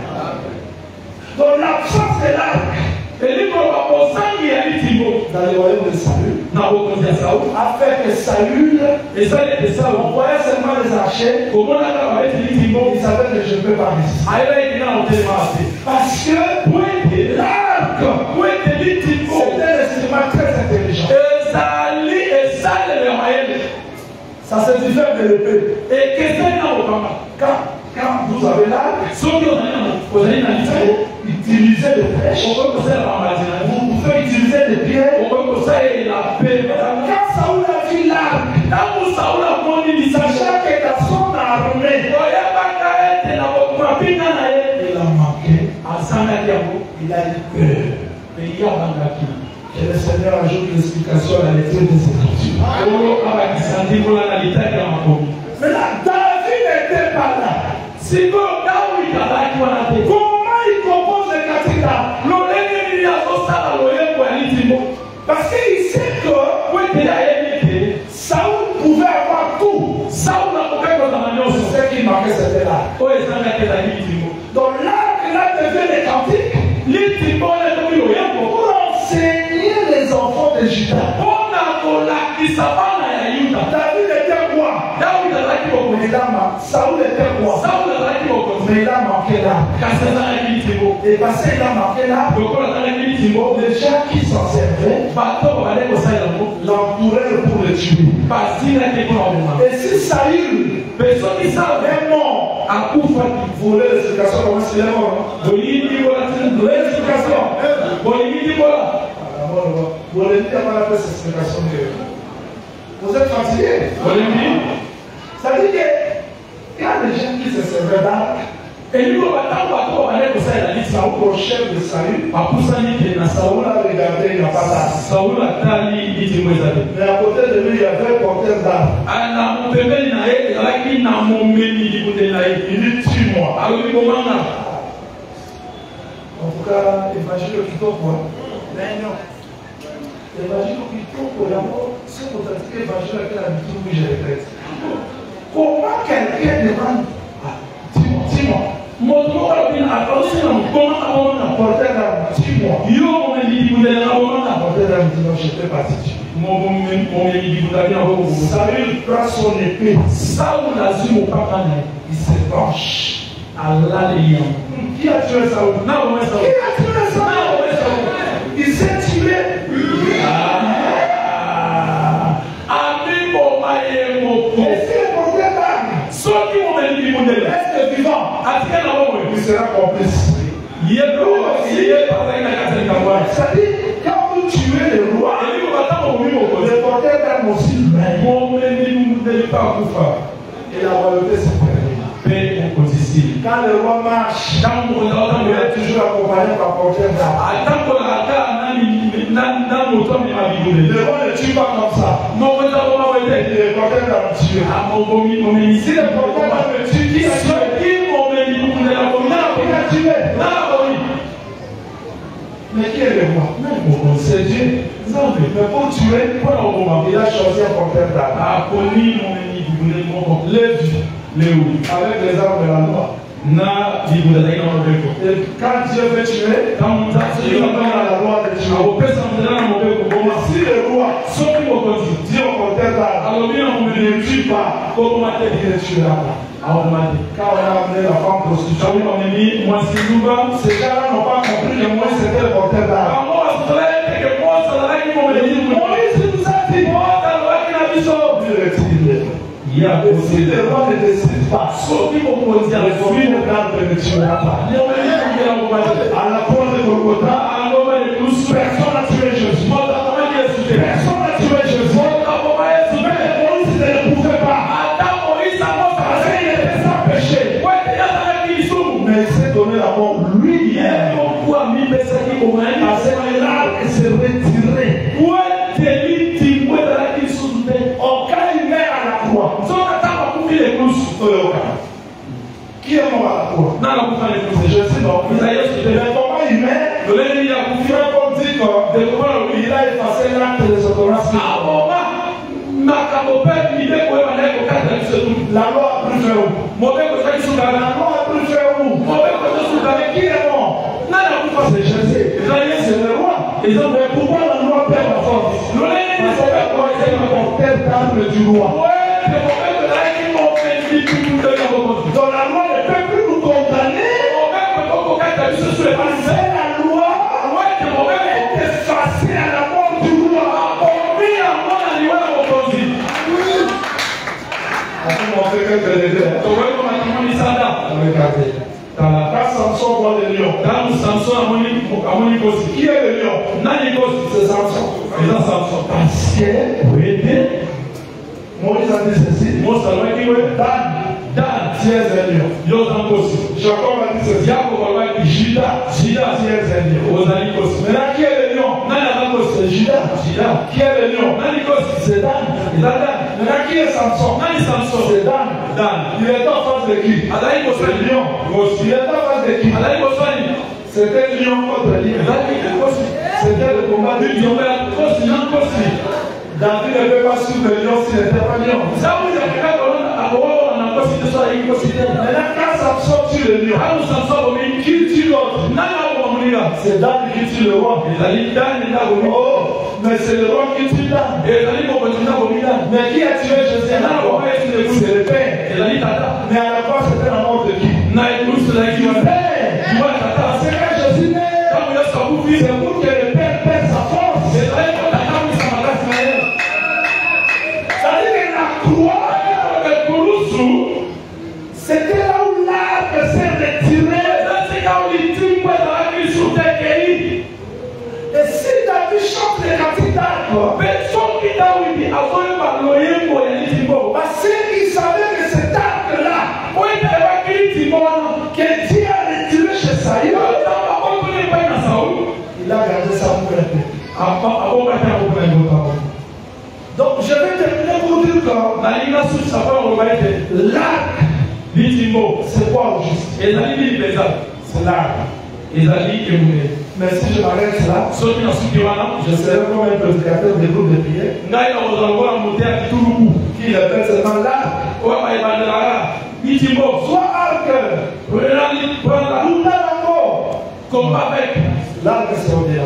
Donc l'absence de l'arme elingo bakozangi ya litimbo dans le royaume de Saül na bokonzi ya Saulo a fait que Saül ezali ete Saulo envoyait seulement les archers. komonaka babeti litimbo Il savait que je ne peux pas résister. ayebaki na otelema te Parce que po ete l'arc, po ete litimbo c'était un instrument très intelligent. ezali esalelo ya mayele Ça se diffère de l'épée. ekeseni na mopanga. Quand, quand vous avez l'arc, soki ozali na ozali na litimbo utilisez des flèches. okoki kosalela bambati na yo Vous pouvez utiliser des pierres. okoki kosalela pe Quand Saül a vu l'arc, ntango Saulo amoni lisambo sachant que dans son armée, oyebaka ete na mapinga na ye il a manqué. asangaki yango Il a eu peur. eya bangaki Que le Seigneur ajoute l'explication à la lecture des Écritures. oyo abakisa ndimbola na litaki ya makomi. Maintenant, David n'était pas là. sikoyo Dawidi azalaki wana te. Comment il compose les katika? lolenge nini azosala loyembo ya litimbo Parce qu'il sait que po ete ayebi ete Saül pouvait avoir tout. Saulo akoki kozala nyonso Ce qui manquait, c'était là. oyo ezangaki ezali litimbo. Donc l'arc là devient des cantiques litimbo oyo ekoki loyembo pour enseigner les enfants de Juda. mpona kolakisa bana ya yuda. David était roi. Dawidi azalaki bokonzi. Mais il a ma- Saül était roi. Saulo azalaki bokonzi. Mais il a manqué là. kasi azalaki litimbo. Et parce qu'il a manqué là, lokola azalaki litimbo les gens qui s'en servaient bato babandaki kosalela yango l'entourèrent pour le tuer. Et Et si Saül personne qui savent est mort, à coup vous voulez l'explication comment c'est mort? l'explication. Vous voulez dire comment cette explication? Vous êtes fatigué? Ça veut dire qu'il y a des gens qui se servaient d'arc. Et nous, on va t'envoyer pour ça, il a dit ça. Au chef de Saül, À Poussa, il a Saül a regardé, il n'a pas d'arc. Saoul a tali, il dit, moi, ça dit. Mais à côté de lui, il y avait un porteur d'arc. Ah, mon bébé, il a été, il a été, il a mon bébé, il dit, il a été. Il dit, tue-moi. Alors, il comment là? En tout cas, imagine le plutôt quoi. Mais non. Imagine le plutôt pour l'amour. C'est pour te dire, imagine laquelle habitude où je regrette. Comment quelqu'un demande, dis-moi, dis-moi. Mon nom a bien attention, comment on a Porteur d'arme, dis-moi. Yo, mon ami, il vous a comment on a Porteur d'arme dit non, je ne peux pas te tuer. Mon mon ami, il vous a bien envoyé. Saül prend son épée. Saoul a dit mon papa, Il se penche. Allah les lions. Qui a tué Saül? Non, moi, Qui Saoul. a tué Saül? Il s'est tué. Ah, ami, mon maïe, mon Et c'est le porteur d'arme. ceux qui m'ont dit, ils m'ont dit, Reste vivant. à quel moment Il sera complice. il est il est pas dans la case de Kawa. C'est-à-dire, quand vous tuez le roi, Et lui, on va t'en ouvrir au côté. le porteur d'arme aussi meurt. Mon ami, nous ne pas pouvoir. Et la royauté se termine. Paix au codicile. Quand le roi marche, Dans mon temps, il est toujours accompagné par porteur d'arme. attends qu'on a dans mon temps, il m'a dit, Le roi ne tue pas comme ça. mon temps, on va Il est porteur d'arme tue. à mon bomi, mon ami, Si le porteur d'arme tue, qui a tué? qui mon ami, mon ami, Qui a tué? Mais qui est le roi? C'est Dieu. Mais pour tuer, il a choisi un porteur d'arme. à Pony, mon ami, vous voulez mon Lévi, Léo. avec les armes de la loi. Na, il vous a dit, non, Et quand Dieu veut tuer, quand on a il donne à la loi de à tuer. vos personnes, vous allez en mauvais pour moi. Si le roi Sauf que vous dites, dit au porteur d'arme, alors bien, on me ne dit, tue pas, comment m'a dit, il ne tuera pas. alors m'a dit, Quand on a amené la femme prostituée, j'avais mon ami, moi, c'est Louba. ces gens-là n'ont pas compris que moi c'était le porteur d'arme. À moi, c'est vrai que moi, c'est vrai qu'ils m'ont dit, Moïse nous a dit, moi, c'est vrai qu'il a dit ça. Dieu retire. Il y a Et si le roi ne décide pas, sauf qu'ils m'ont dit, le fruit de l'arbre ne tuera pas. il y a un ami qui a dit, À la porte de Golgotha, à l'homme et tous, personne n'a tué Jésus. moi, t'as comment il est sauté. Personne n'a tué Jésus. Moi, t'as comment il est sauté. Mais Moïse ne le pouvait pas. Attends, Moïse, ça va Parce passer. qu'il était sans péché. Ouais, il y a ça qui est sous. Mais il s'est donné la mort Il y a lui-même. beaucoup d'amis, mais ça qui est au moins. Parce que l'arbre s'est retiré. Ouais, t'es dit, moi, t'as la qui est sous. Or, quand il meurt à la croix, Sauf que t'as pas coupé les pouces. qui est mort à la croix? Non, on va les pouces. Je sais non. Vous avez sauté. Mais comment il meurt? Le lait, il a coupé. On dit qu'il a effacé l'acte de Sotoras. Ah, bon, bah, ma capopette, il est pour aller au cadre de ce truc. La loi a pris faire où? Mauvais côté sous la La loi a pris faire où? Mauvais côté sous la Mais qui est mort? Non, non, pas. C'est Jésus. C'est le roi. Ils ont Mais pourquoi la loi perd la force? le lait, il Parce que quand c'est le porteur d'arme du roi. ouais, c'est mauvais côté là qui m'ont fait dit tout le monde. Donc la loi ne peut plus nous condamner. Mauvais côté au cadre de ce truc. C'est la loi Ouais, c'est mauvais côté. effacée à la mort du roi. Combien à moi, la loi, on dit. Après, on fait quelques délais. Donc, ouais, comme on a dit ça là. Regardez. Quand Samson voit le lion, Dans le Samson, à mon époque, qui est le lion? Nani Kosi, C'est Samson. c'est un Samson. Parce que Oui, Moïse a dit ceci. moi, ça va dire, Dan, Dan, tu es un lion. yo dans Kosi. Jacob a dit ceci. Jacob va dire, Judas, Judas, Tu es un lion. Ozali Kosi. Maintenant, qui est le lion? Nani a Kosi, C'est Judas. Judas. Qui est le lion? Nani Kosi, C'est Dan. c'est Dan. Maintenant, qui est Samson? Nani Samson, C'est Dan. Dan. Il est en face de qui? Adali C'est Kosi, lion. Kosi. Il est en face de qui? Adali Kosi, C'était lion contre lion. Adali Kosi. C'était le combat de Ils lion. ont fait Kosi, non Kosi. David ne peut pas suivre le lion s'il n'était pas lion. Ça vous a fait qu'on a on a Kosi de ça, il Kosi. Maintenant, quand Samson tue le lion, Quand nous Samson, on qui tue l'autre? Nani a voulu là. C'est Dan qui tue le roi. Ezali Dan, il a voulu. Oh, mais c'est le roi qui tue Dan. Ezali Kokotina voulu Dan. Mais qui a tué Jésus à la croix? C'est le Père. Ezali Tata. Mais à la croix, c'était la mort de qui? Na épouse la qui Du va. Père. Tu vois Tata. Parce que quand Jésus naît, Quand il y a sa bouffe, c'est pour que le Père perde sa force. Ezali Tata, il s'en va la semaine. c'était là où l'arbre s'est retiré. Et si David chante les cantiques d'arbre, parce qu'il savait que cet arbre-là, que Dieu a retiré chez Saül, il a gardé ça pour la paix. Donc je vais terminer pour dire que l'arbre, c'est quoi au juste? C'est l'arbre. Mais si je m'arrête là, je serai comme un prédicateur de groupe de prière qui appelle seulement l'arbre. Soit arbre, ou l'arbre, l'arbre c'est au-delà.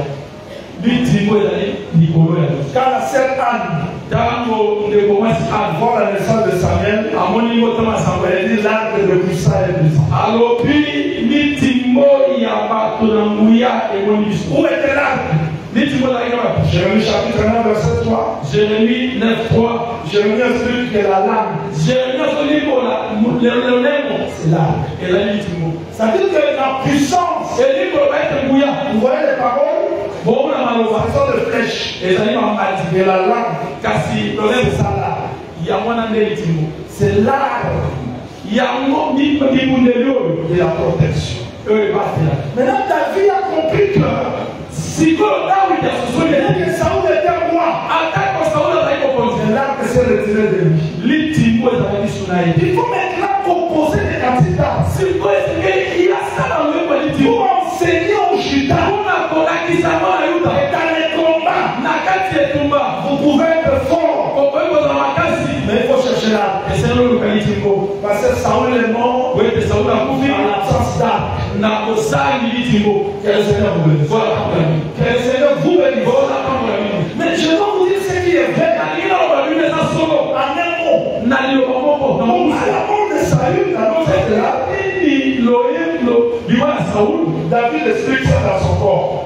Quand la sœur Anne voit la naissance de Samuel, elle dit l'arbre de Moussa est brisé. Où était l'arbre? Jérémie chapitre neuf verset trois. Jérémie neuf trois. Jérémie explique que la lame, Jérémie c'est l'arbre. Ça veut dire que la puissance, vous voyez les paroles, ce sont des flèches. Et la lame, c'est ça l'arbre. C'est l'arbre de la protection. Maintenant, David a compris que si Saoul était roi, c'est l'arbre qui s'est retiré de lui. Il faut maintenant composer des cantiques d'arbre pour enseigner aux Judas et dans les combats. Vous pouvez être fort, mais il faut chercher l'arbre. Parce que Saoul est mort en l'absence d'arbre. Que le Seigneur vous bénisse. Que le Seigneur vous bénisse. Mais je vais vous dire ce qui est vrai. En un mot. À la mort de Saül, dans notre là, David explique ça dans son corps.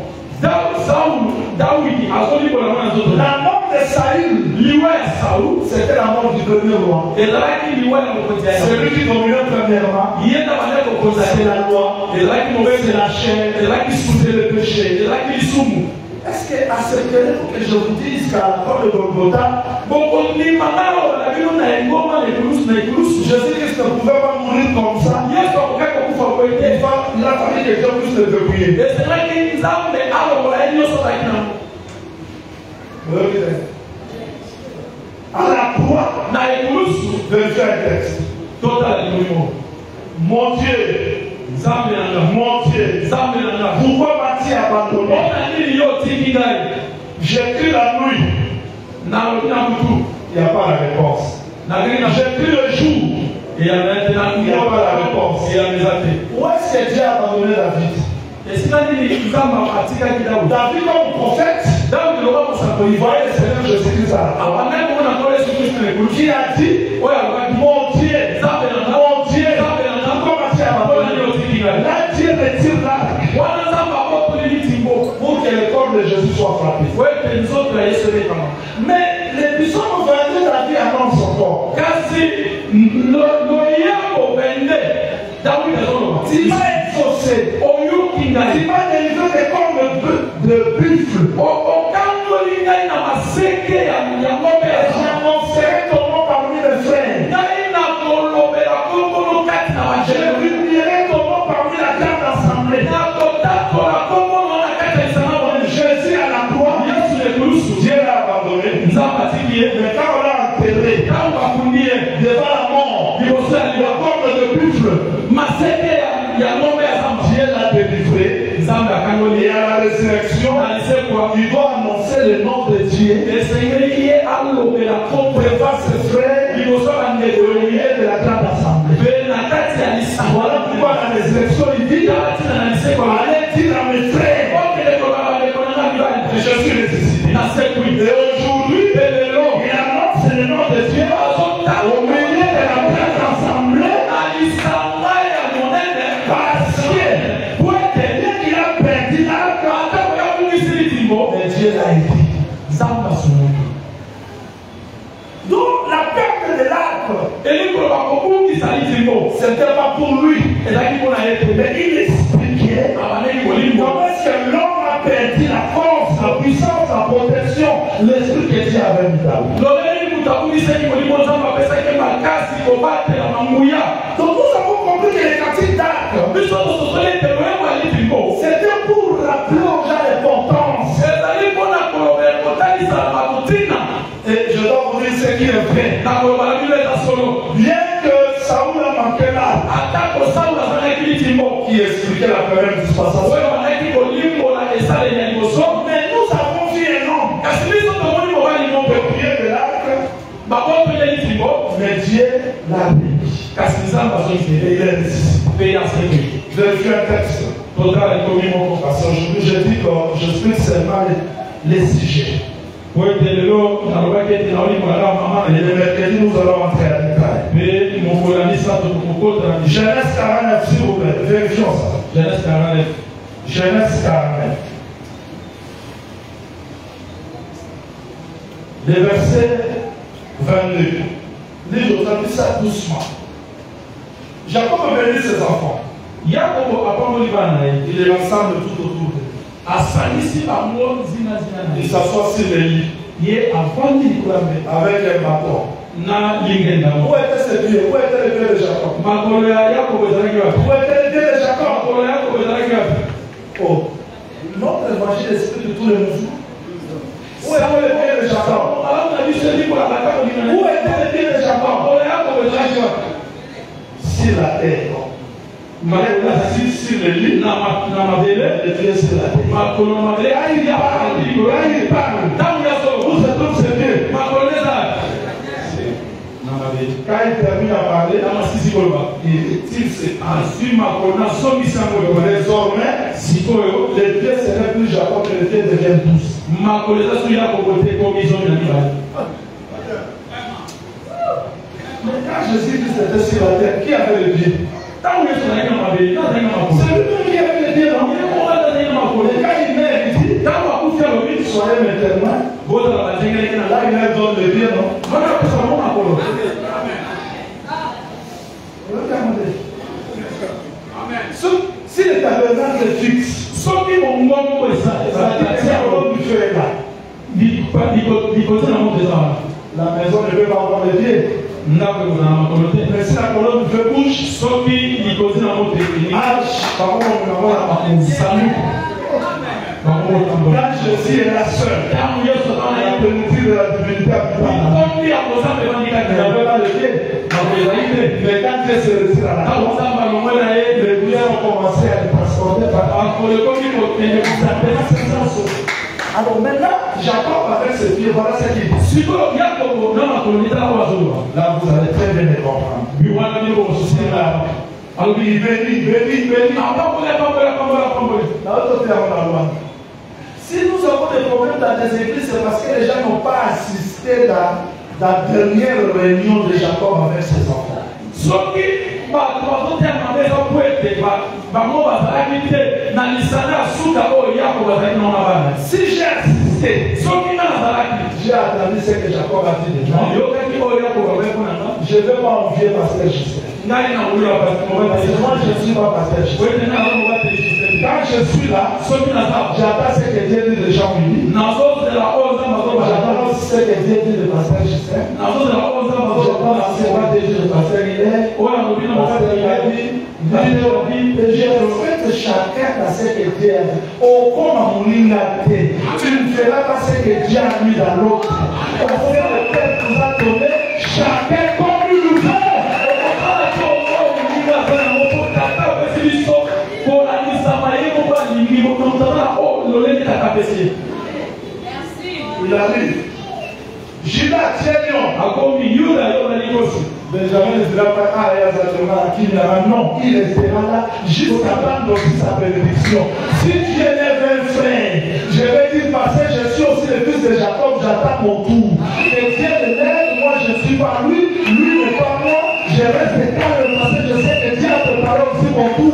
La mort de Saül, c'était la mort du premier roi. Celui qui dominait premièrement, c'est la loi, c'est la chair, c'est le péché. Est-ce qu'à ce que je vous dise qu'à la croix de Golgotha, Jésus-Christ ne pouvait pas mourir comme ça? Il a fallu que Dieu puisse le débrouiller. À la croix, vérifiez un texte. Mon Dieu, mon Dieu, pourquoi m'as-tu abandonné? J'ai cru la nuit, il n'y a pas la réponse. J'ai cru le jour, il n'y a pas la réponse. Où est-ce que Dieu a abandonné David? David comme prophète, il voyait le Seigneur Jésus-Christ à la croix. Qui a dit, mon Dieu, mon Dieu, pourquoi m'as-tu abandonné? Là, Dieu retire l'arbre pour que le corps de Jésus soit frappé. Mais les psaumes vingt-deux, David annonce son corps. Tu m'as exaucé, tu m'as délivré des corps de buffle. J'annoncerai ton nom parmi les frères. Je publierai ton nom parmi la grande assemblée. Jésus à la croix, Dieu l'a abandonné. Mais quand on l'a enterré devant la mort, le corps de buffle, Dieu l'a délivré. Et à la résurrection, il doit annoncer le nom de Dieu. Pour prévoir ses frères au milieu de la grande assemblée. Voilà pourquoi la résurrection, il dit allez dire à mes frères que je suis ressuscité. Et aujourd'hui, il annonce le nom de Dieu au milieu de la grande assemblée. C'était pas pour lui. Mais il expliquait comment est-ce que l'homme a perdu la force, la puissance, la protection, l'esprit que Dieu avait mis dans lui. Donc nous avons compris que les cantiques d'arc, c'était pour rappeler aux gens l'importance. Et je dois vous dire ce qui est vrai. Bien que Saoul a manqué là, qui expliquait la première dispensation. Mais nous avons vu un homme qui priait de l'arc, mais Dieu l'a béni. Et il est ressuscité. Je vais faire un texte. Parce qu'aujourd'hui, je dis que je explique seulement les, les sujets. Et le mercredi, nous allons entrer à détail. Genèse quarante-neuf, s'il vous plaît. Vérifions ça. Genèse quarante-neuf. Genèse quarante-neuf. Le verset vingt-deux. Dis aujourd'hui ça doucement. Jacob a béni ses enfants. Il est ensemble tout autour de lui. Il s'assoit sur le lit. Avec un bâton. Où était ce Dieu? Où était le Dieu de Jacob? Où était le Dieu de Jacob? Oh, notre évangile explique de tous les jours. Où était le Dieu de Jacob? Où était le Dieu de Jacob? Sur la terre. Il est assis sur le lit. Le Dieu sur la terre. Il parle. Où se trouve ce Dieu? Quand il termine à parler, il tire ses désormais, le Dieu serait plus Jacob que le Dieu devient douce. Mais quand Jésus dit c'était sur la terre, qui avait le Dieu? C'est lui-même qui avait le Dieu. Et quand il met, il dit, soyez maintenant. Là, il leur donne le Dieu, non? Si le tabernacle est fixe, si la colonne du feu est là, la maison ne peut pas avoir le Dieu. Mais si la colonne du feu bouge, quand Jésus est la seule, la plénitude de la divinité il n'y avait pas de Dieu. Mais quand Dieu s'est retiré à la croix, les biens ont commencé à être transportés par alors maintenant, Jacob avec ses pieds, voilà ce qu'il dit. Là, vous allez très bien les comprendre. Alors, il bénit, bénit, bénit. La autre terme, la loi. Si nous avons des problèmes dans des églises, c'est parce que les gens n'ont pas assisté dans la dernière réunion de Jacob avec ses enfants. Si j'ai assisté, j'ai entendu ce que Jacob a dit déjà. Je ne vais pas envier Pasteur Justin. Moi, je ne suis pas Pasteur Justin. Quand je suis là, j'attends ce que Dieu dit de Jean-Louis. J'attends ce que Dieu dit de Pasteur Justin. J'attends ce que Dieu dit de Pasteur Guillet. Je respecte chacun dans ce que Dieu a dit. Oh, comme à mon ligne, tu ne feras pas ce que Dieu a mis dans l'autre. Parce que le Père nous a donné chacun comme il nous veut. Il arrive. Judas, Benjamin ne dira pas ah, il y a non, il restera là jusqu'à prendre sa bénédiction. Si Dieu lève un frère, je vais dire parce que je suis aussi le fils de Jacob, j'attends mon tour. Et Dieu le lève, moi je suis pas lui, lui n'est pas moi, je reste calme parce que je sais que Dieu a préparé aussi mon tour.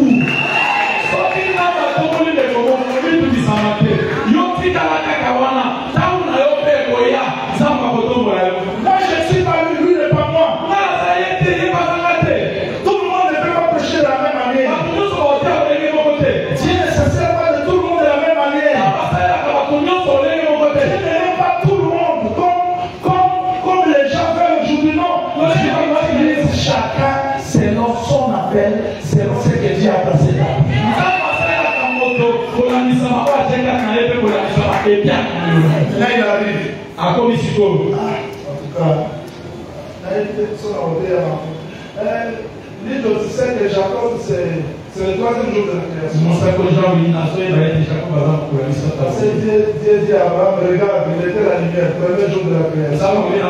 Moi je suis pas lui, lui n'est pas moi. Tout le monde bien. Là, il arrive. À comme ici, Ah, en tout cas, là, il était sur la hauteur. L'île de Tissé de Jacob, c'est le troisième jour de la création. C'est Dieu dit à Abraham, regarde, il était la lumière, le premier jour de la création.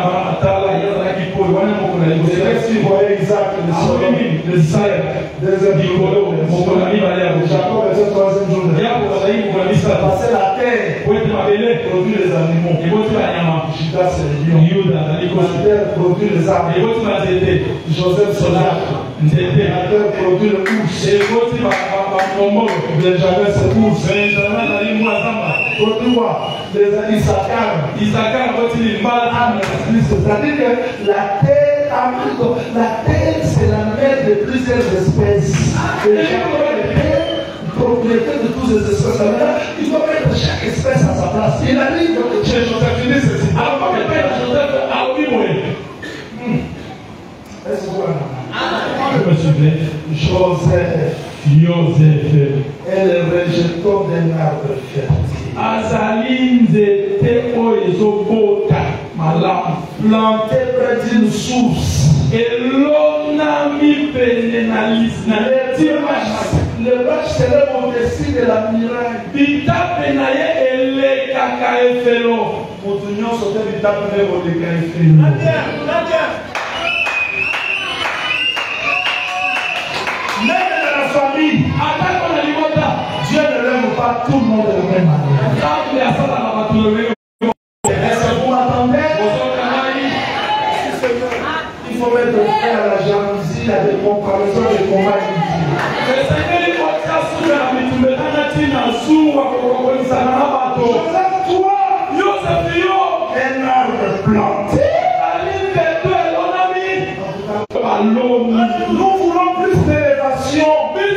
C'est là qu'il voyait Isaac, le soleil, le ciel, deuxième jour de la création. Jacob était le troisième jour de la création. Passer la terre, produire les animaux. Judas, c'est les lions. La terre produit les arbres. Joseph, c'est l'arbre. La terre produit le ours. Benjamin, c'est ours. Produit quoi? Les Issachar. C'est-à-dire que la terre, la terre, c'est la mère de plusieurs espèces. Et Jacob était propriétaire de toutes ces espèces. Il doit mettre chaque espèce à sa place. Il a dit que chez Joseph, il dit ceci. Alors, que Père Joseph a oublié. Est-ce que vous Joseph, Joseph est le rejeton d'un arbre fertile. Azalinze te oezobota malam planté près d'une source. Et l'onami pénénalisme. Le vache se lève au-dessus de la muraille. Bita penaye ele kakaefelo. Moutunion sautait bita penaye au décaefelo. Même dans la famille, Dieu ne l'aime pas tout le monde de la même manière. Est-ce que vous m'entendez? Il faut mettre fin à la jalousie, à des comparaisons, des combats inutiles. Joseph, toi, un arbre planté. Nous voulons plus d'élévation. Il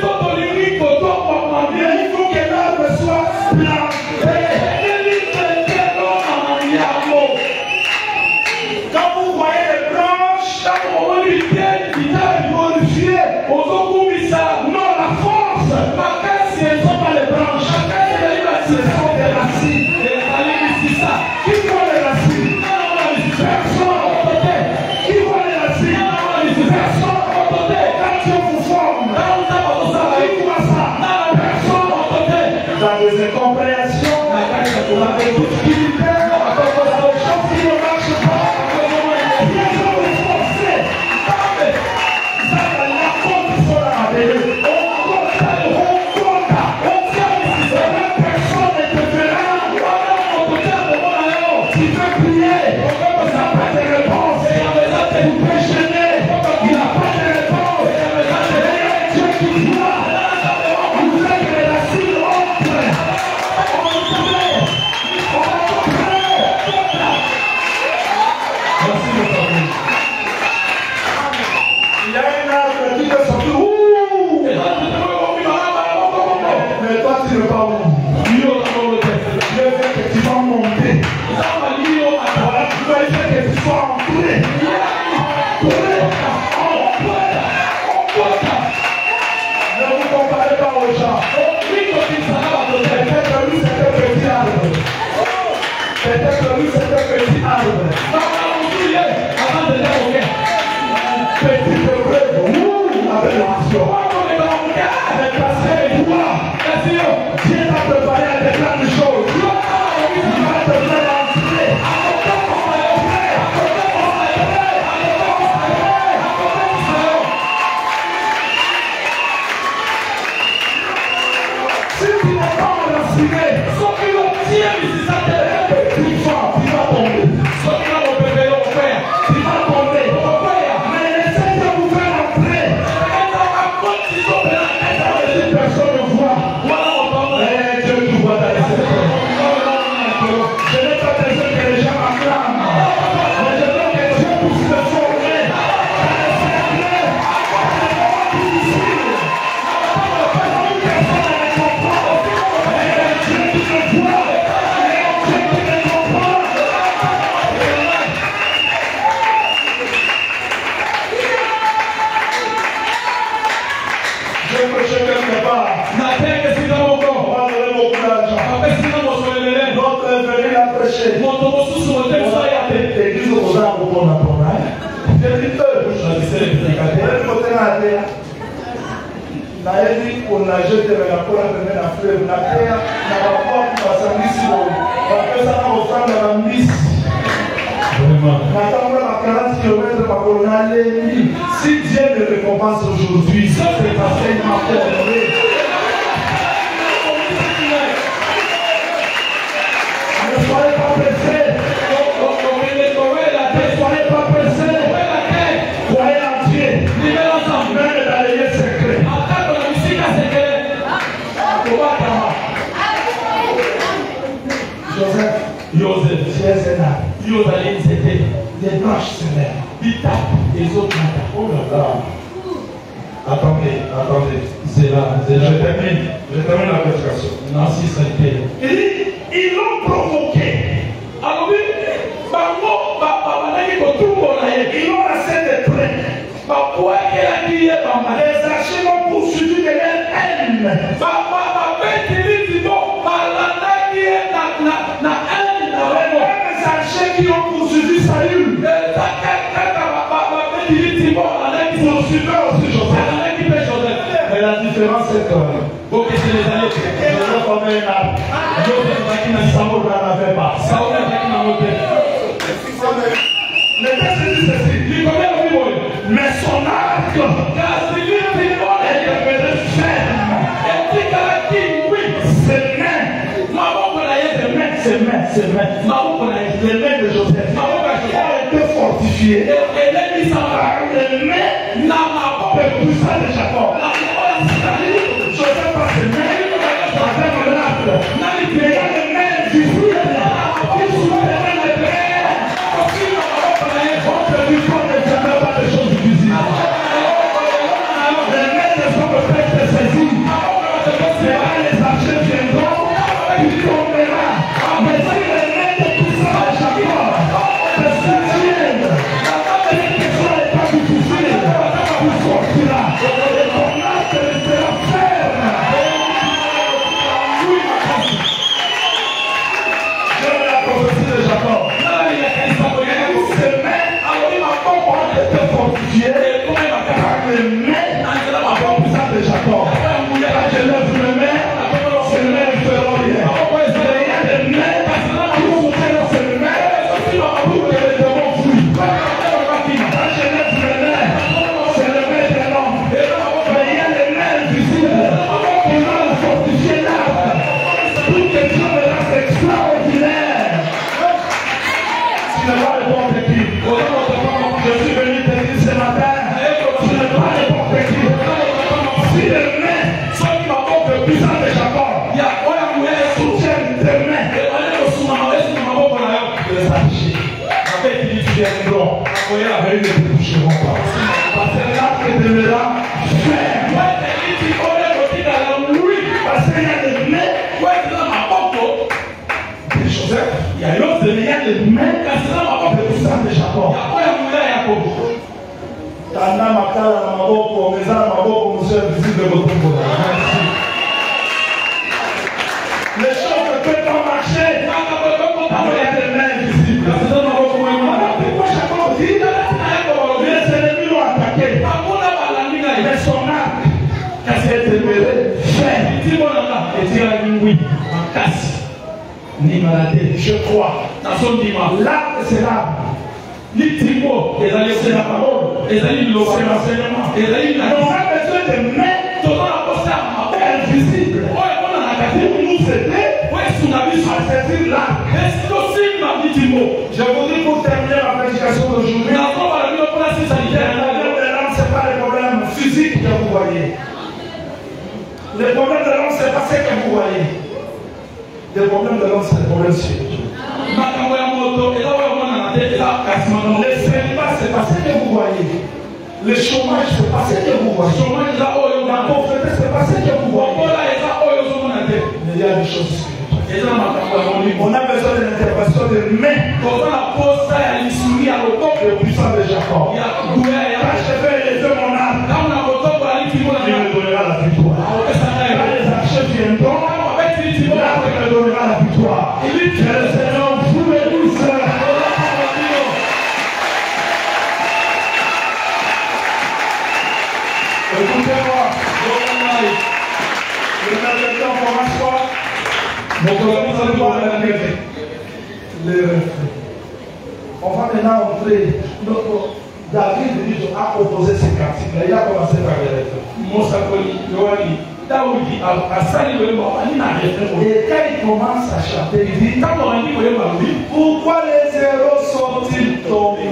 faut que l'arbre soit planté. Quand vous voyez les branches, non, la force, ce ne sont pas les branches, ce sont des racines. Qui voit les racines? Personne. Qui voit les racines? Personne. Quand Dieu vous forme, qui voit ça? Personne. Dans les incompréhensions, dans les difficultés, dans les choses qui ne marchent pas, bien sûr, vous forcez. Ça va la compte sur la télé. On compte, on compte, on tient ici. Personne ne te verra. Tu peux prier, il n'a pas de réponse. Vous pouvez gêner, il n'a pas de réponse. Dieu qui voit, vous êtes les racines autres. On va trouver, on va trouver. Merci de parler. Il y a un arbre qui peut sortir. Ouh! Mais toi, tu ne veux pas où? Dieu veut que tu vas monter. Voilà, tu dois dire que tu sois entré. Ne vous comparez pas aux gens. Peut-être lui c'est un petit arbre. Peut-être lui c'est un petit arbre. Petit heureux. Ouh, avec l'action. Mais parce que toi, Dieu t'a préparé à des grandes choses. Il va te faire entrer. Si tu n'es pas enraciné, sauf que l'on tient ici, ça te lève, tu vas, tu vas tomber. Sauf que l'on peut faire au père, tu vas tomber. Mais essaie de vous faire entrer. péché. moto mosusu motema On ya a te fait l'église aux gens pour qu'on apprenne. J'ai dit eux. choisissez les prédicateurs. Côté là, nayebi konaje tebela mpona pembe na fleuve na terre na bapwaki basangisi bapesaka kofanda bambisi natambola ba quarante kilomètres makolo nalembi. Si Dieu me récompense aujourd'hui, ça c'est parce qu'il m'a formé. Ne soyez pas pressés. Ne soyez pas pressés. Croyez en Dieu. Même dans les lieux secrets. Joseph, Joseph, tu es un arbre. Yosaline c'était Des branches se lèvent. Bita, les autres matin. Oh là là. Attendez, attendez. C'est là, c'est Je là. termine. Je termine la prédication. Nancy c'était. Il dit, ils l'ont provoqué. Alors oui, bango, babanaki kotumbo na ye. Ils l'ont laissé de près. Bakwaki ye bamba. Les archers l'ont poursuivi de leur haine. Babeti litimo balandaki ye na na na haine na Les bango. mêmes archers qui ont poursuivi Saül Babeti litimo balandaki poursuivaient aussi Joseph. balandaki pe Joseph. Mais la différence c'est que Bon, qu'est-ce que les années? Joseph avait un arbre. Joseph zaki na Saül n'en avait pas. Saoul zaki na mote. Le texte dit ceci. Likomela biboye. Mais son arc Kasi litimo est demeuré ferme. etikala kingwi. Ses mains, Maboko na ye ses mains, ses mains, ses mains. maboko na ye. Les mains de Joseph Maboko ya Joseph. ont été fortifiées Elebisama par les mains na maboko. les puissants de Jacob. Na maboko. Joseph par ses mains avec un arc. Nani Il y a les mains visibles qui soutenaient les mains. Contre du corps ne tiendra pas des choses visibles. Les mains ne sont peut-être saisies. C'est là les archers viendront, il tombera. Mais si les mains de puissants de Jacob te soutiennent, quelle que soit l'état difficile, tu sortiras. Et ton arc restera ferme. Je veux la prophétie de Jacob. Ces mains ont été fortifiées par les mains puissantes de Jacob. Quand je lève mes mains, ces mains ne feront rien. Mais il y a des mains qui soutiennent ces mains pour que les démons fuient. Quand je lève mes mains, c'est les mains de l'homme. Mais il y a des mains invisibles qui vont fortifier l'arbre pour que Dieu me rende extraordinaire. Tu n'as pas le bon équipe. Je suis venu te dire ce matin, tu n'es pas n'importe qui. Si les mains sont qui m'apportent le puissant de Jacob, soutiennent tes mains, les archers, avec qui tu viendront, ils ne te toucheront pas. Parce que l'arc demeurera ferme. Parce qu'il y a des mains de Joseph, il y a l'autre, mais il y a des mains de puissant de Jacob. Tanda makala na maboko, meza na maboko, monsieur visible Botombo. Merci. Les choses ne peuvent pas marcher. Alors il y a des mains invisibles. Pourquoi Jacob dit les ennemis l'ont attaqué. Mais son arc est demeuré ferme. Je crois. L'arc c'est l'arbre. C'est la parole. C'est l'enseignement. On a besoin de mains invisibles pour nous aider à saisir l'arc. Je vous dis pour terminer la prédication d'aujourd'hui, le problème de l'homme, ce n'est pas le problème physique que vous voyez. Le problème de l'homme, ce n'est pas ce que vous voyez. Le problème de l'homme, c'est le problème spirituel. Le célibat, c'est pas ce que vous voyez. Le chômage, c'est pas ce que vous voyez. La pauvreté, c'est pas ce que vous voyez. Mais il y a des choses spirituelles. On a besoin de l'intervention de mains. Le puissant de Jacob. Quand je vais élever mon âme, il me donnera la victoire. Quand les archers viendront, là, il me donnera la victoire. Que le Seigneur vous Écoutez-moi. Le maintenant commence quoi? Les refrains. On va maintenant entrer. David a composé ces cantiques. Il a commencé par les refrains. Et quand il commence à chanter, il dit pourquoi les héros sont-ils tombés?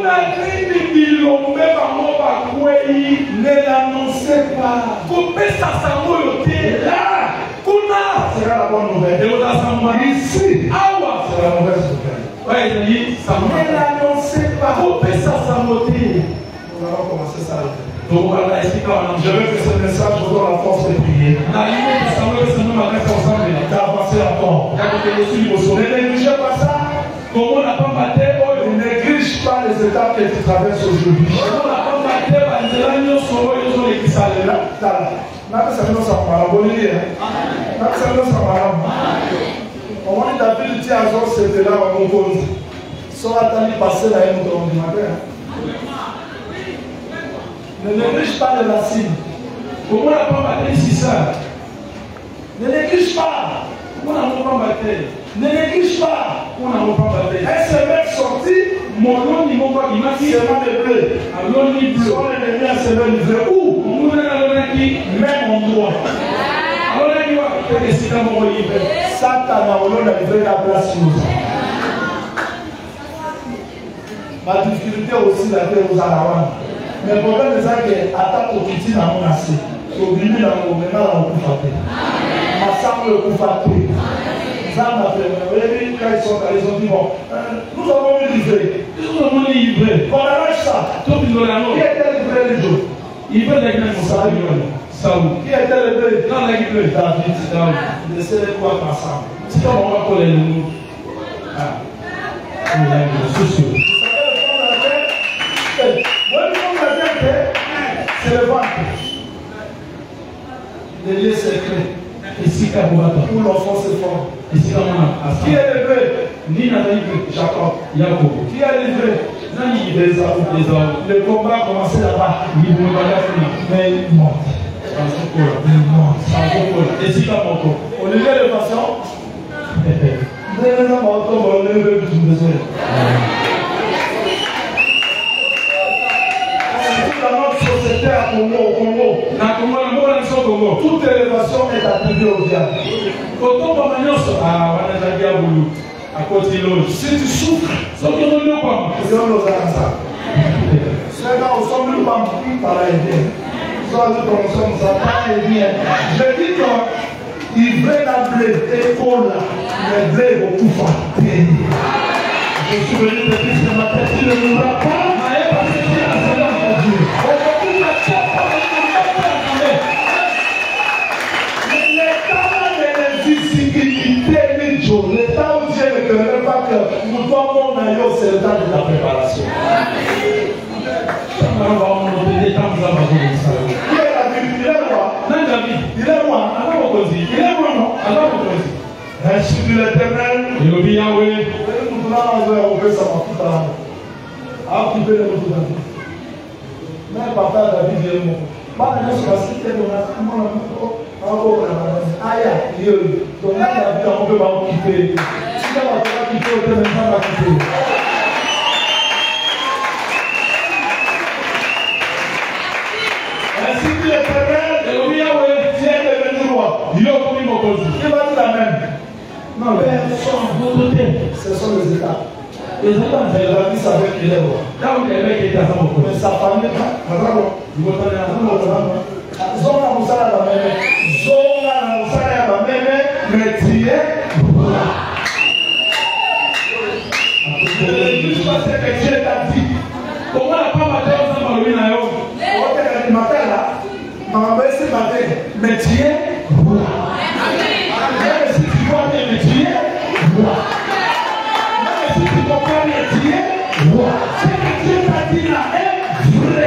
Ne l'annoncez pas. Là, sera la bonne nouvelle. Ici, c'est la mauvaise nouvelle. Ne l'annoncez pas. Nous allons commencer ça. Je veux que ce message vous donne la force de prier. D'avancer encore. Ne négligez pas ça. Ne néglige pas les étapes que tu traverses aujourd'hui. On va David dit à Jean, c'était là à mon compte. Soit attendu passer là et nous dormons du matin. Ne néglige pas les racines. Comment la pomme a ici ça? Ne néglige pas. Comment la pomme a Ne néglige pas. Comment la pomme a un semelle sorti. Mon nom ni mon quoi qui m'a dit. Semelle de bleu. Alors ni bleu. Soit l'ennemi a semelle de bleu. Où? Même endroit. Alors là, il va faire des sites à mon livre. Satan a livré la place sur nous. Ma difficulté aussi la terre aux Arawan. Mais le problème c'est que attaque au petit dans mon assez. Au milieu dans mon moment dans le coup faté. Ma semble le coup faté. Ça m'a fait. Quand ils sont allés, ils ont dit bon, nous avons livré. Nous avons livré. On arrache ça. Qui était livré les jours? Il veut les gagner pour ça. Saoul. Qui était livré? Dans la livré. David. David. Laissez-les voir ensemble. Si on va coller le mot. Ah. On a une sociaux. C'est le ventre. Le lieu secret. Ici, où l'enfant se forme. Ici, qui est levé? Nina Jacob. Jacob. Qui est levé? Les hommes. Le combat a commencé là-bas. Mais il monte. Il monte. Et si t'as mon corps. On est de façon. On est de besoin. Dans notre société à Congo, au Congo, toute élévation est attribuée au diable. Si tu souffres, c'est dans nos enfants. C'est dans nos enfants qui parlent bien. Soit nous prononcons ça, parle bien. Je dis qu'il veut la blé, école, le blé au coup faté. Je suis venu te dire ce matin, tu ne mourras pas. L'état où Dieu ne connaît pas que nous devons aller, c'est le temps de la préparation. Qui est la Bible? Il est roi. Il est roi. Il est roi, non? Ainsi de l'Éternel. Nous mais papa David est mort. Pas de chose parce qu'il était dans la main. Aya, il y a eu. Donc là, David a un peu quitter. Si tu as pas quitter, on peut même pas quitter. Ainsi que l'Éternel, Dieu est devenu roi. Il a commis mon cause. Il va dire la même. Non, mais ce sont les États. Les États, c'est la vie savait qu'il est roi. Là où les mecs étaient à sa mais sa famille, il va donner à Zonga Moussala la même. Zonga Moussala la même. Mais tu es roi. Je ne dis pas ce que Dieu t'a dit. Comment la femme a dit aux hommes à l'Union? Ok, elle m'appelle là. Maman, c'est ma vie. Mais tu es roi. Même si tu vois bien, mais tu es roi. Même si tu comprends bien, tu es roi. Ce que Dieu t'a dit là est vrai.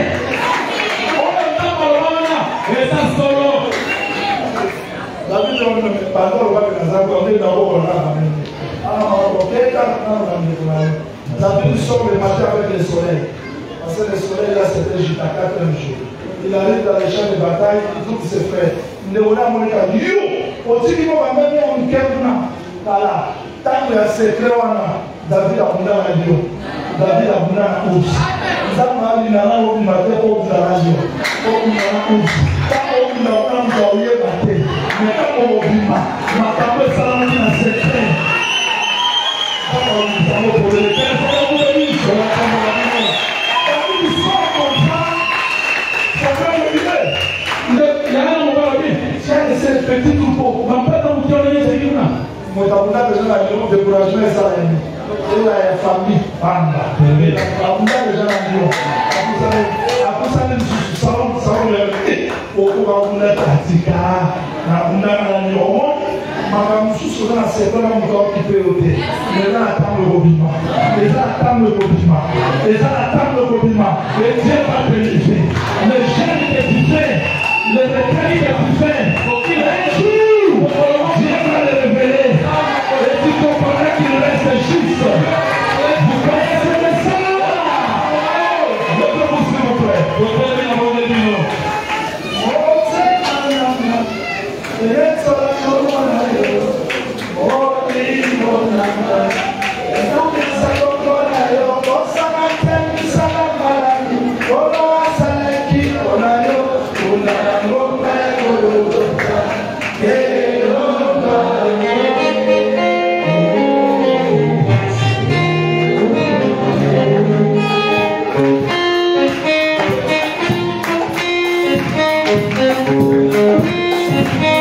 David on ne pas dans le roi de Nazareth, on est dans le roi de Nazareth. Alors, on est dans le David sort le matin avec le soleil. Parce que le soleil là c'était juste à quatre jours. Il il arrive dans les champs de bataille, il trouve ses frères. Néona Monika dit yo, au-dessus du moment même on kemna, voilà, tant que le secret wana, David a bunda na dio, David a bunda na ouzi. Zama ali na na obi mate ko bunda na dio, ko bunda na ouzi. Tant obi na ona mta oye mate, mais quand obi ma, ma kambe salama na secret. Quand obi sa mo pour le faire, ça va vous dire, ça va comme la vie. Quand ils sont comme ça, ça va le dire. Il y a un moment où c'est petit troupeau, ma père n'a pas de c'est une. Moi, t'as pas besoin de découragement et ça. Et la famille, bamba. T'as pas besoin de dire. Après ça, les salons, salons, les beaucoup de gens pratiquent. Na bunda na nyomo, mama mususu na sekona mko kipeote. Eza attendre le robiment. Eza attendre le robiment. Eza attendre le robiment. Et Dieu va bénir. Le jeune que tu fais, le détail que tu fais, il est jour. Dieu va le révéler. Et tu comprendras qu'il reste juste. Vous connaissez le Seigneur. Levez-vous s'il vous plaît. Levez-vous dans vos débuts. Thank you.